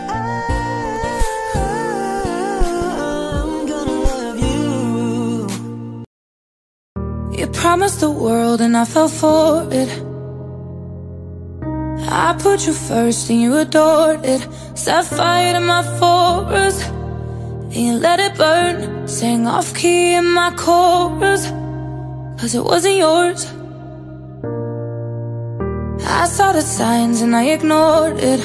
I'm gonna love you. You promised the world and I fell for it. I put you first and you adored it. Set fire to my forest and you let it burn. Sang off key in my chorus, cause it wasn't yours. I saw the signs and I ignored it.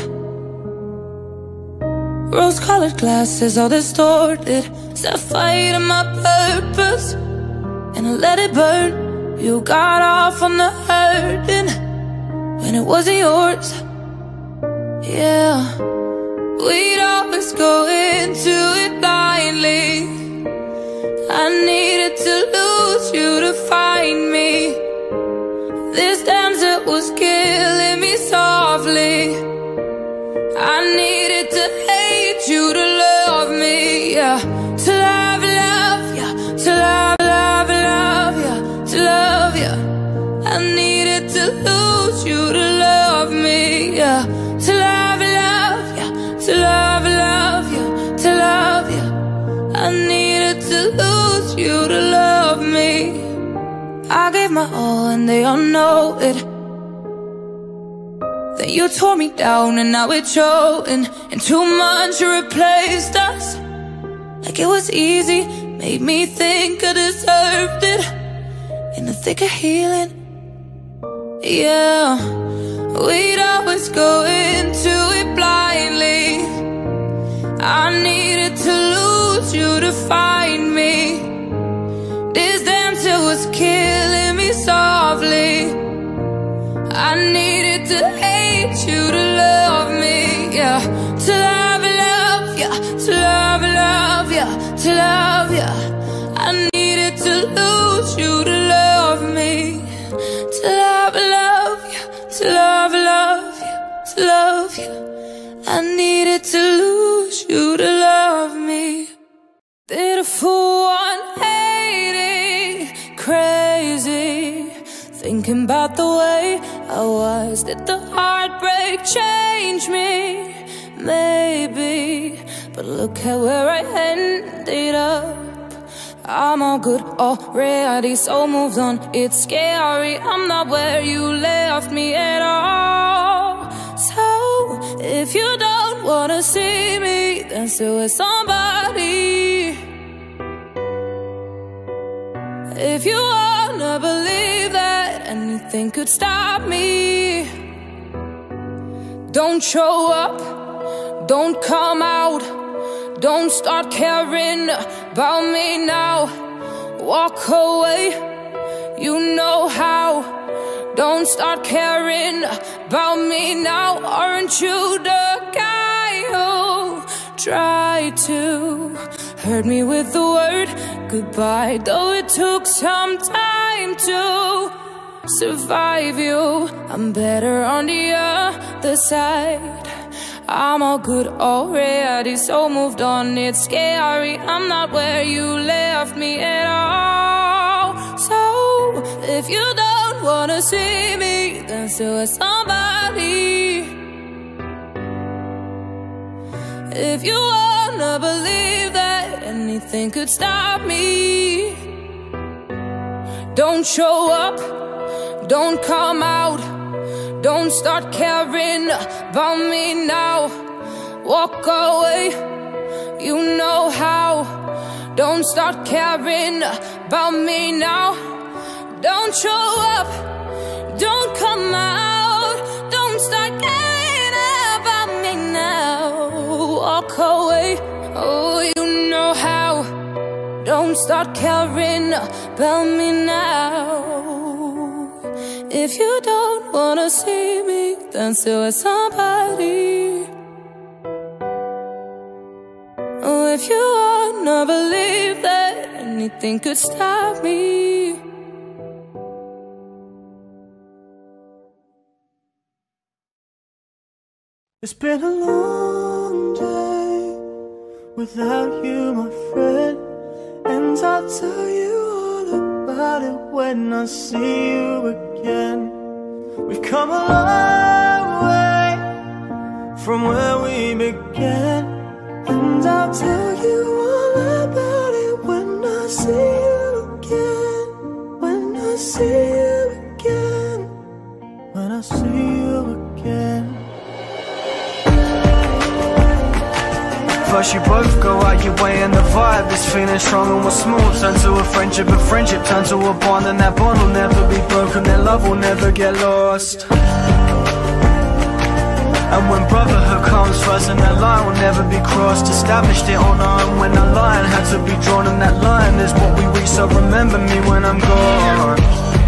Rose-colored glasses all distorted. Set fire to my purpose and I let it burn. You got off on the hurting when it wasn't yours. Yeah, we'd always go into it blindly. I needed to lose you to find me. This dance, it was killing me softly. I needed to hate you to love me, yeah. To love, love, yeah. To love, love, love, yeah. To love, yeah. I needed to lose you to love me, yeah. To love, love, yeah. To love, love, yeah. To love, yeah. I needed to lose you to love me. I gave my all and they all know it. Then you tore me down and now it's showing. In two months you replaced us like it was easy. Made me think I deserved it. In the thick of healing, yeah. We'd always go into it blindly. I needed to lose you to find me. This dance, it was killing me softly. I needed to hate you to love me, yeah. To love, love, yeah. To love, love, yeah. To love, yeah. I needed to lose you to love me. To love, love, yeah. To love, love, yeah. To love, yeah. I needed to lose you to love me. Did a fool one eighty, crazy, thinking about the way I was. Did the heartbreak change me? Maybe, but look at where I ended up. I'm all good already, so moved on. It's scary, I'm not where you left me at all. So, if you don't wanna see me, then still with somebody. If you wanna believe that anything could stop me, don't show up, don't come out, don't start caring about me now. Walk away, you know how. Don't start caring about me now. Aren't you the guy who tried to hurt me with the word goodbye? Though it took some time to survive you, I'm better on the other side. I'm all good already, so moved on. It's scary, I'm not where you left me at all. So, if you don't wanna see me, then still with somebody. If you wanna believe that anything could stop me, don't show up, don't come out, don't start caring about me now. Walk away, you know how. Don't start caring about me now. Don't show up, don't come out, don't start caring about me now. Walk away, oh, you know how. Don't start caring about me now. If you don't wanna see me, then still with somebody. Oh, if you wanna believe that anything could stop me. It's been a long day without you, my friend, and I'll tell you all about it when I see you again. We've come a long way from where we began, and I'll tell you all about it when I see you again. When I see you again. When I see you again. First you both go out your way and the vibe is feeling strong and what's small turn to a friendship, and friendship turn to a bond, and that bond will never be broken, that love will never get lost. And when brotherhood comes first and that line will never be crossed, established it on our own when that line had to be drawn, and that line is what we reach, so remember me when I'm gone.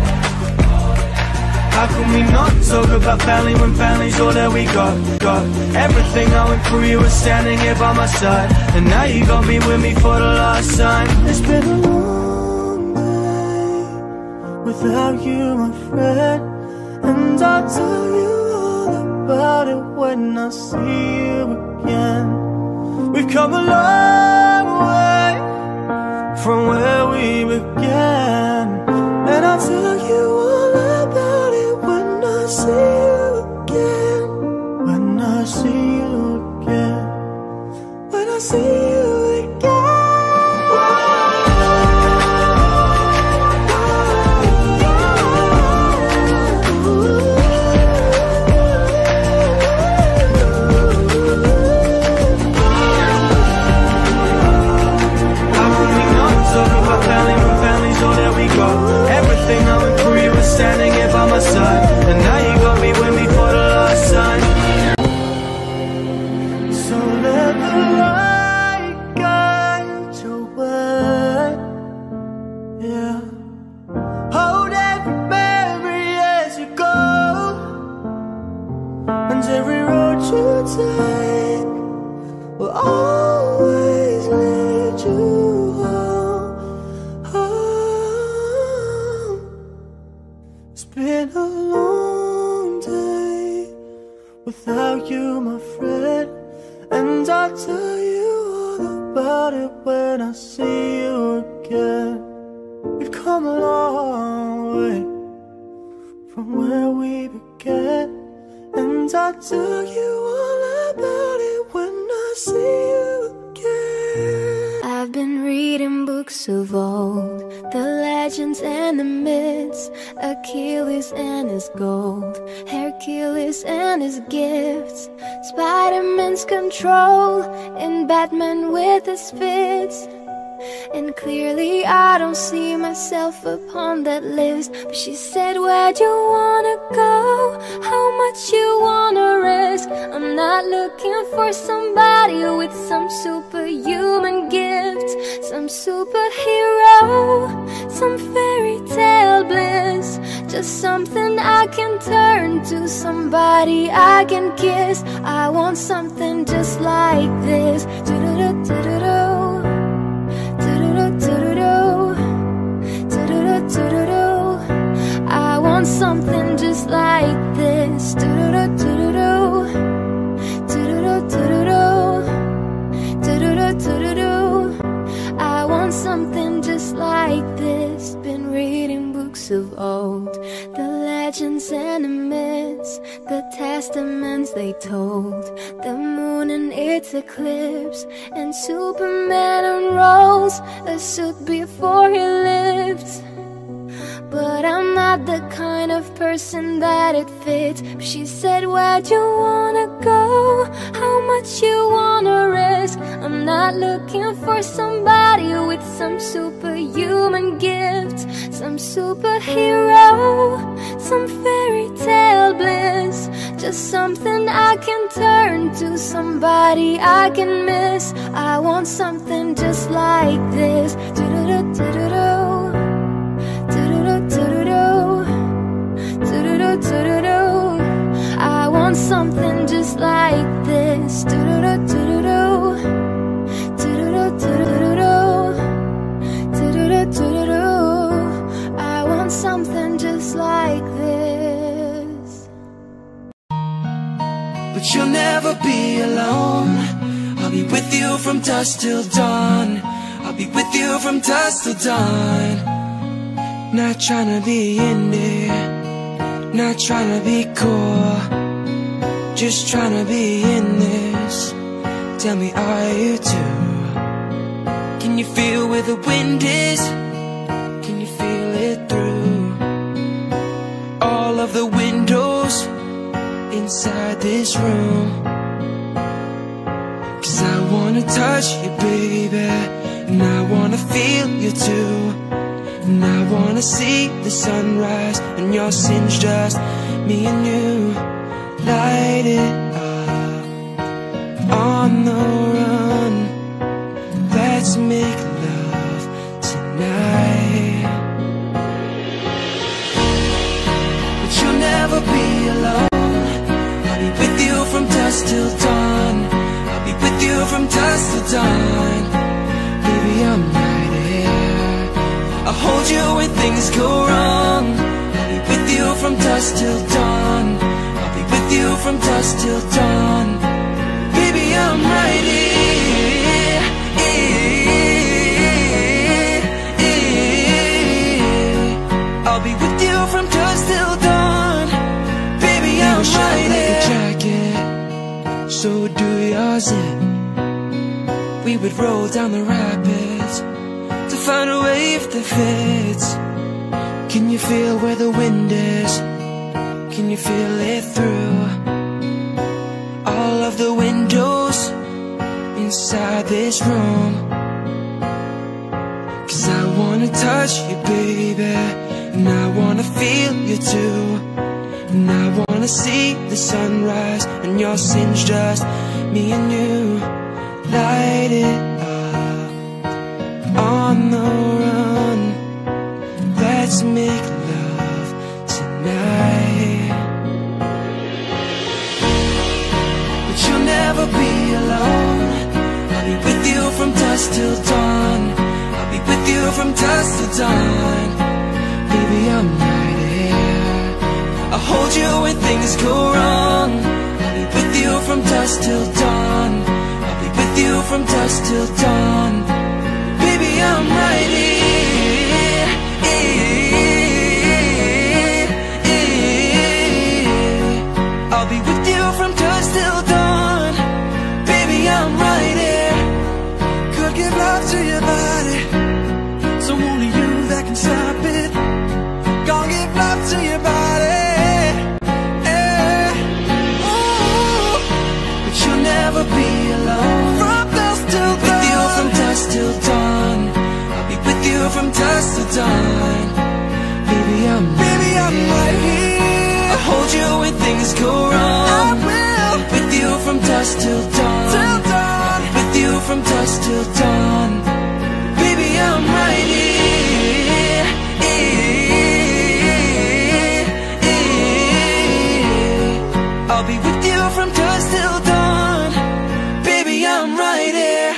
How can we not talk about family when family's all that we got? Got everything I went through, you were standing here by my side, and now you gon' be with me for the last time. It's been a long day without you, my friend, and I'll tell you all about it when I see you again. We've come a long way from where we began, and I'll tell you all about it when I see you again. When I see you again. When I see you again. How can we not talk about family when family's all that we got? Everything I went through, you were standing here by my side, and now you gon' be with me for the last time. So let the light guide your way. Yeah. Hold every memory as you go, and every road you take will always lead you home. Home. It's been a long day without you, my friend, and I'll tell you all about it when I see you again. We've come a long way from where we began, and I'll tell you all about it when I see you again. I've been reading books of old, the legends and the myths, Achilles and his gold, Hercules and his gifts, Spider-Man's control, and Batman with his fits. And clearly I don't see myself upon that list. But she said, where'd you wanna go? How much you wanna risk? I'm not looking for somebody with some superhuman gifts, some superhero, some fairy tale bliss. Just something I can turn to, somebody I can kiss. I want something just like this. Do-do-do-do-do-do. I want something just like this. I want something just like this. Been reading books of old, the legends and the myths, the testaments they told, the moon and its eclipse, and Superman unrolls a suit before he lived. But I'm not the kind of person that it fits. She said, where'd you wanna go? How much you wanna risk? I'm not looking for somebody with some superhuman gifts, some superhero, some fairy tale bliss. Just something I can turn to, somebody I can miss. I want something just like this. just like this. Do-do-do-do-do-do. Do-do-do-do-do-do. Do-do-do-do-do. I want something just like this. But you'll never be alone. I'll be with you from dusk till dawn. I'll be with you from dusk till dawn. Not trying to be in there, not trying to be cool, just trying to be in this. Tell me, are you too? Can you feel where the wind is? Can you feel it through all of the windows inside this room? 'Cause I wanna touch you, baby, and I wanna feel you too. And I wanna see the sunrise and your sins, just me and you. Light it up on the run. Let's make love tonight. But you'll never be alone. I'll be with you from dusk till dawn. I'll be with you from dusk till dawn. Baby, I'm right here. I'll hold you when things go wrong. I'll be with you from dusk till dawn. I'll be with you from dusk till dawn. Baby, I'm right here. I'll be with you from dusk till dawn. Baby, I'm right here. Jacket, so do yours it. We would roll down the rapids to find a wave that fits. Can you feel where the wind is? Can you feel it through all of the windows inside this room? 'Cause I wanna touch you, baby, and I wanna feel you too. And I wanna see the sunrise and your sins, just me and you. Light it up on the run. Let's make love tonight. But you'll never be alone. I'll be with you from dusk till dawn. I'll be with you from dusk till dawn. Baby, I'm right here. I'll hold you when things go wrong. I'll be with you from dusk till dawn. I'll be with you from dusk till dawn. Baby, I'm right here. I'll be with you from dusk till dawn. Baby, I'm right here. Could give love to your body, so only you that can stop it. Gonna give love to your body, yeah. Ooh. But you'll never be alone. From dusk till dawn. With you from dusk till dawn. I'll be with you from dusk till dawn. Baby, I'm Baby, right I'm here. Right here. I'll hold you when things go wrong. I will. I'll be with you from dusk till dawn. Till dawn. I'll be with you from dusk till dawn. Baby, I'm right here. I'll be with you from dusk till dawn. Baby, I'm right here.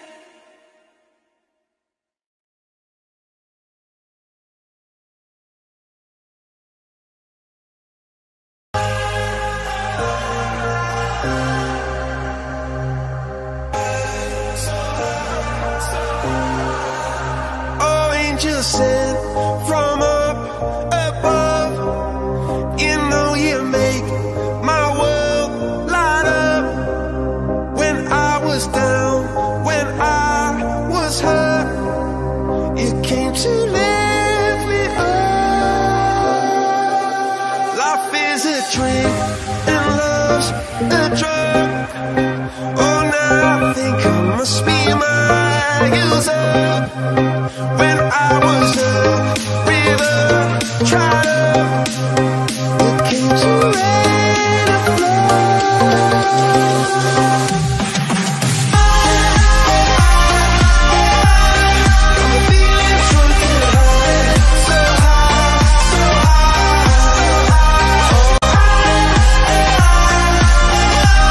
Angels sent from up above. You know you make my world light up. When I was down, when I was hurt, you came to lift me up. Life is a drink and love's a drug. Oh, now I think I must be my user. When I was a river, tried up, it came to rain and I'm feeling drunk and high, so high, so high.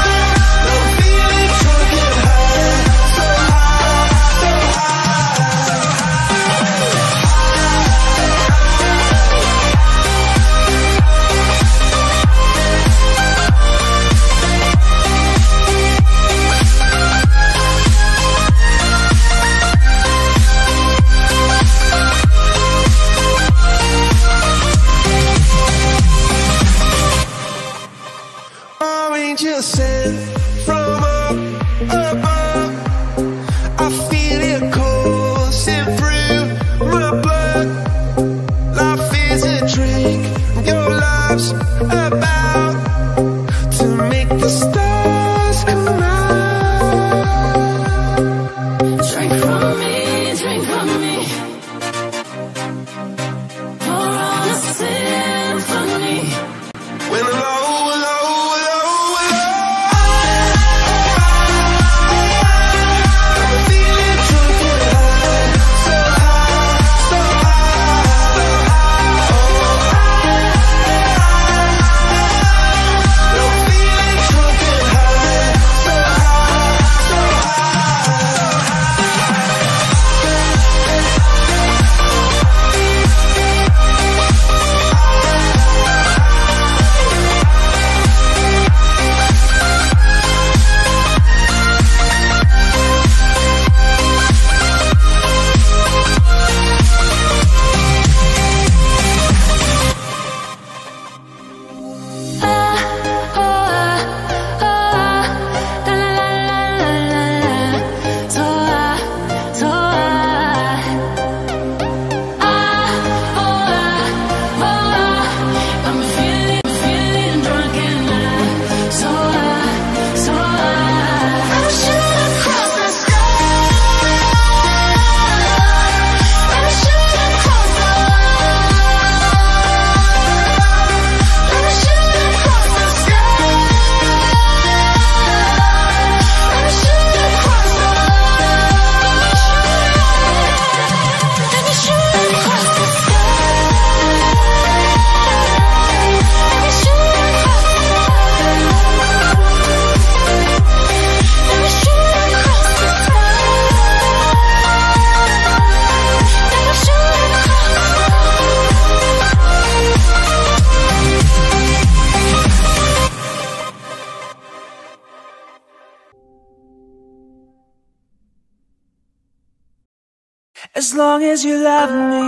as long as you love me.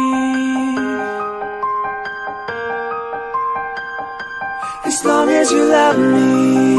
As long as you love me.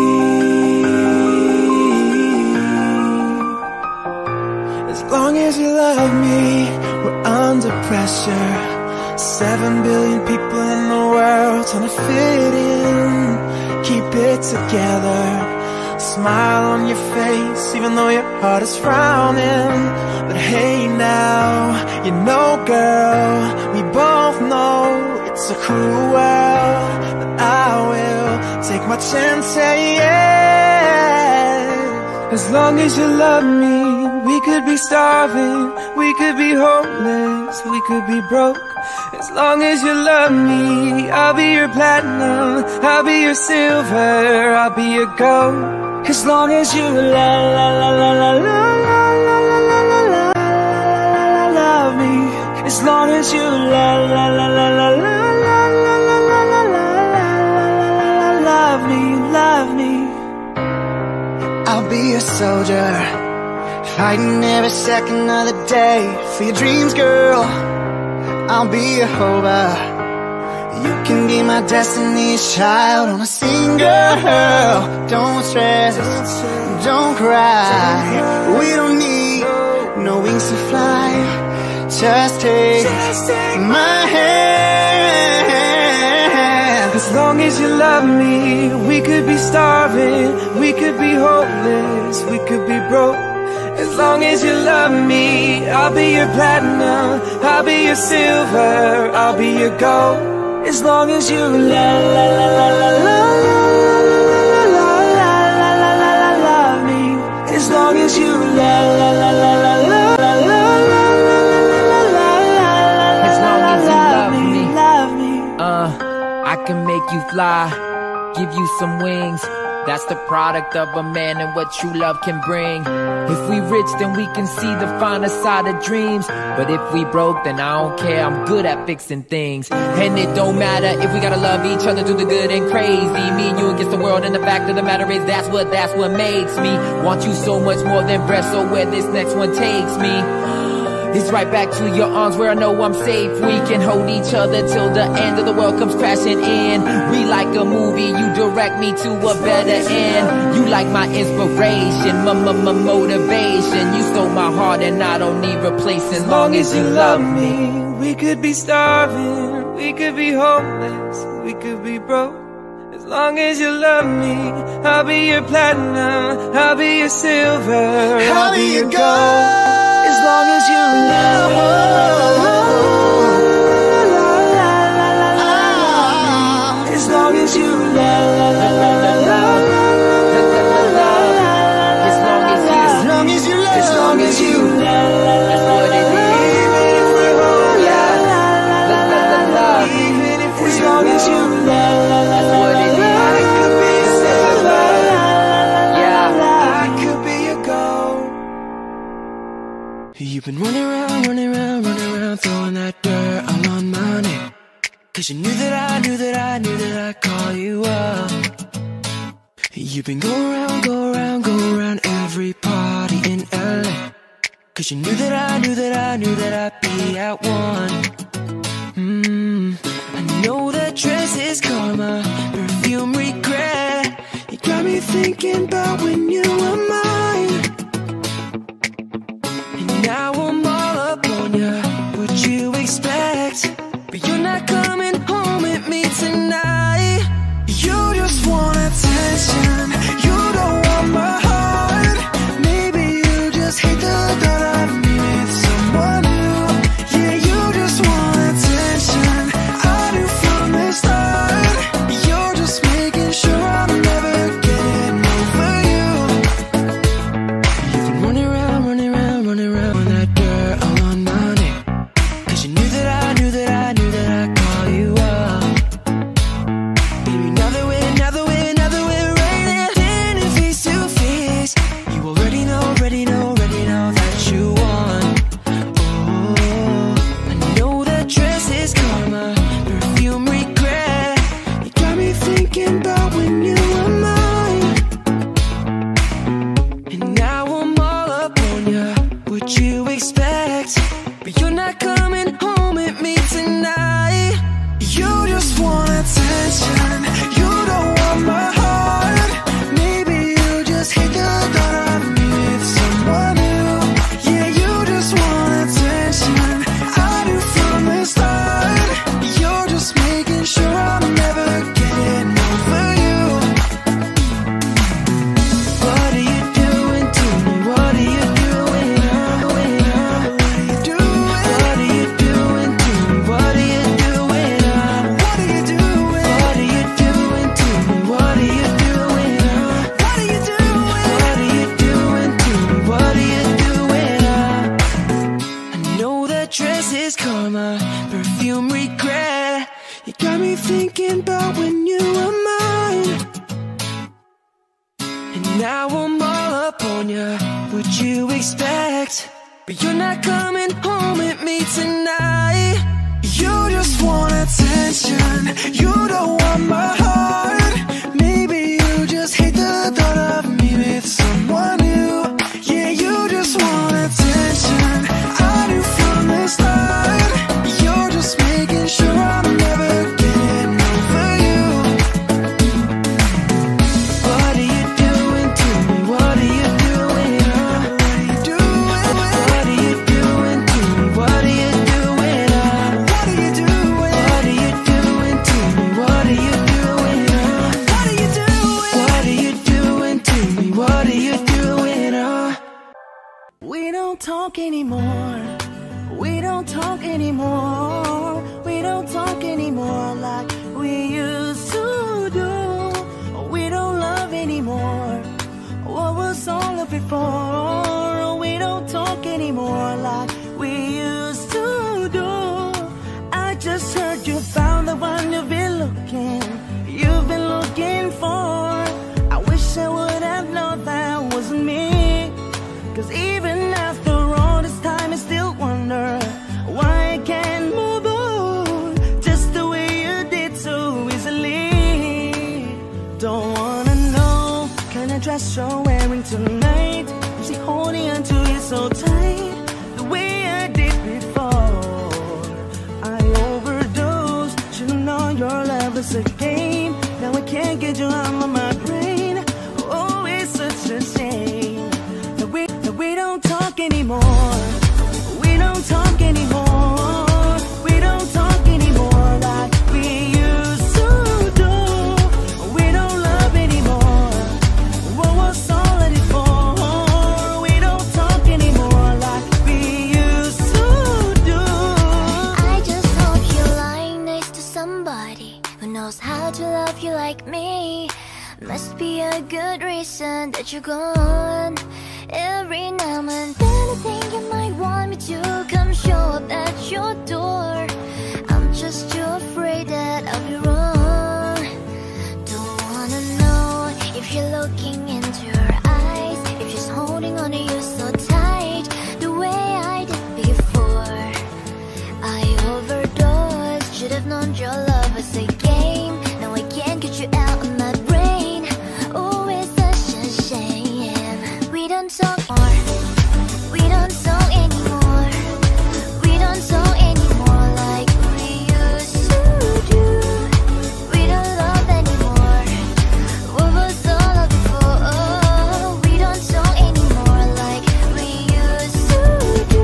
As long as you love me. We're under pressure. Seven billion people in the world trying to fit in. Keep it together. Smile on your face even though your heart is frowning. But hey now, you know girl, we both know it's a cruel world. But I will take my chance, say yes. As long as you love me, we could be starving, we could be homeless, we could be broke. As long as you love me, I'll be your platinum, I'll be your silver, I'll be your gold. As long as you la la la la la la la la la la la love me. As long as you la la la la la la la la la la la la love me, love me. I'll be a soldier, fighting every second of the day for your dreams, girl. I'll be a hover. You can be my destiny's child on a single. Don't stress, don't cry. We don't need no wings to fly. Just take my hand. As long as you love me, we could be starving, we could be hopeless, we could be broke. As long as you love me, I'll be your platinum, I'll be your silver, I'll be your gold. As long as you la la la la la la la la la la la la love me. As long as you la la la la la la la la la la la la. As long as you love me, love me. Uh, I can make you fly, give you some wings. That's the product of a man and what true love can bring. If we rich, then we can see the finer side of dreams. But if we broke, then I don't care, I'm good at fixing things. And it don't matter if we gotta love each other through the good and crazy. Me and you against the world, and the fact of the matter is that's what, that's what makes me want you so much more than breath. So where this next one takes me, it's right back to your arms where I know I'm safe. We can hold each other till the end of the world comes crashing in. We like a movie, you direct me to a better end. You like my inspiration, my, my, my motivation. You stole my heart and I don't need replacing. As long as you love me, we could be starving, we could be homeless, we could be broke. As long as you love me, I'll be your platinum, I'll be your silver, I'll be your gold. As long as you love me, as long as you love, as long as you, as long as you love, as long as you love, that's what it is. Even if as long as you love, That's what it is. I could be a silver, Yeah. I could be a gold. You've been running around, running around, running around, throwing that dirt all on my name. Cause you knew that I knew that I knew that I'd call you up. You've been go around, go around, go around every party in L A. Cause you knew that I knew that I knew that I'd be at one. Mmm, I know that dress is karma, perfume regret. You got me thinking about when you were mine. And now I'm all up on ya, what you expect? But you're not coming home with me tonight. You just want attention, you don't want my heart. Maybe you just hate the thought of me with someone new. Yeah, you just want attention, I knew from the start. You're just making sure I'm never getting over you. You've been running around, running around, running around on that dirt all on my name. Cause you knew that I knew that I knew that I'd call you up. Baby, now that we're, now that we're, now that we're right thinking about when you were mine. And now I'm all up on you. What you expect? But you're not coming home with me tonight. You just want attention. You don't want my heart. Maybe you just hate the thought of me with someone new. Yeah, you just want attention. I knew from the start. You're just making sure I'm never getting over you. What are you doing to me? What are you doing? Huh? What are you doing to me? What are you doing? Huh? What are you doing? What are you doing to me? What are you doing? Huh? What are you doing? What are you doing to me? What are you doing? Huh? We don't talk anymore. We don't talk anymore. We don't talk anymore like we used to do. We don't love anymore. What was all of it for? We don't talk anymore like we used to do. I just heard you found the one you've been looking, you've been looking for. I wish I would have known that wasn't me. Cause even after all this time I still wonder why I can't move on just the way you did so easily. Don't wanna know kind of dress you're wearing tonight. Is she holding on to you so tight the way I did before? I overdosed. Should've known your love was a game. Now I can't get you out of my brain. Oh, it's such a shame that we, that we don't talk anymore. We don't talk anymore. We don't talk anymore like we used to do. We don't love anymore. What was all of it for? We don't talk anymore like we used to do. I just hope you're lying next to somebody who knows how to love you like me. Must be a good reason that you're gone. Every now and then I think you might want me to come show up at your door. I'm just too afraid that I'll be wrong. Don't wanna know if you're looking into her eyes, if she's holding on to you so tight the way I did before. I overdosed. Should've known your love was a game. Now I can't get you out of my brain. Oh, it's such a shame. We don't talk more. We don't talk anymore. We don't talk anymore like we used to do. We don't love anymore. What was all of it for? Oh, we don't talk anymore like we used to do.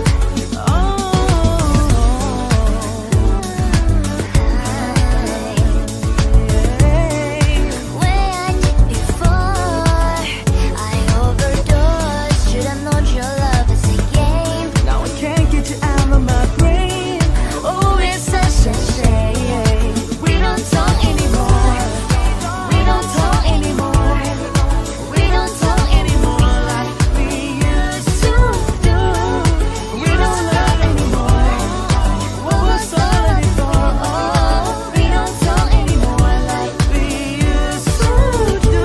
Way I did before. I overdosed. Should've known your love is a game. Now I can't get you out of my brain. Oh, it's such a shame. We don't talk anymore. We don't talk anymore. We don't talk anymore like we used to do. We don't love anymore. What was all of it for? Oh, we don't talk anymore like We used to do.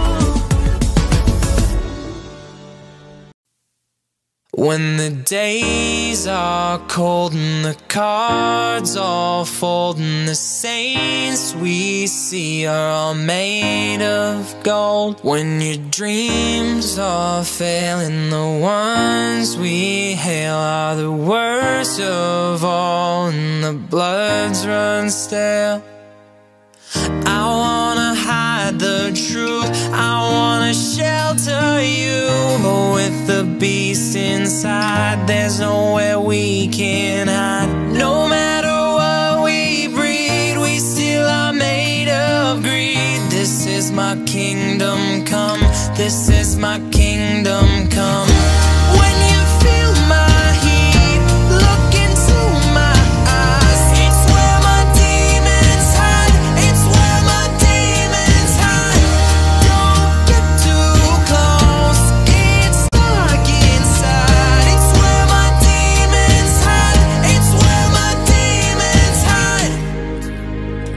When the days are cold and the cards all fold and the saints we see are all made of gold. When your dreams are failing, the ones we hail are the worst of all, and the bloods run stale. I wanna hide the truth, I wanna shelter you, but with the beast inside, there's nowhere we can hide. No matter what we breed, we still are made of greed. This is my kingdom come, this is my kingdom come. When you feel my heat, look into my eyes. It's where my demons hide, it's where my demons hide. Don't get too close, it's dark inside. It's where my demons hide, it's where my demons hide.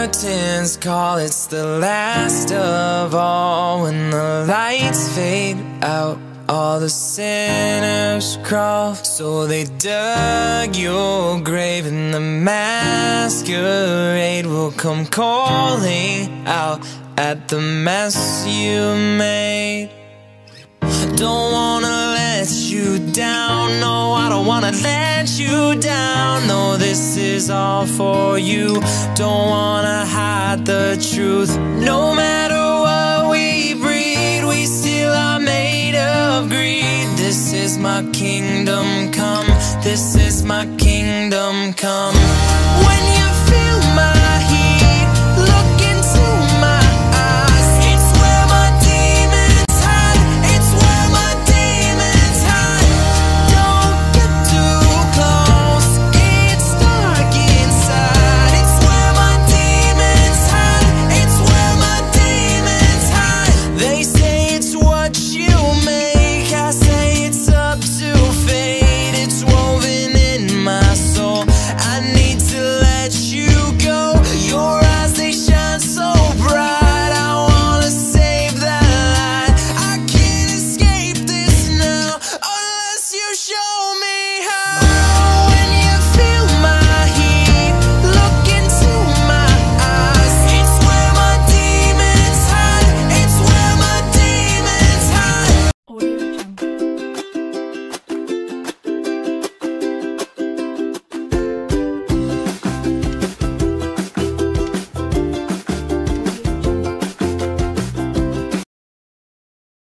Puritans call it's the last of all. When the lights fade out, all the sinners crawl. So they dug your grave, and the masquerade will come calling out at the mess you made. Don't wanna let you down, no, I don't wanna let you down. No, this is all for you, don't wanna hide the truth. No matter what we breed, we still are made of greed. This is my kingdom come, this is my kingdom come. When you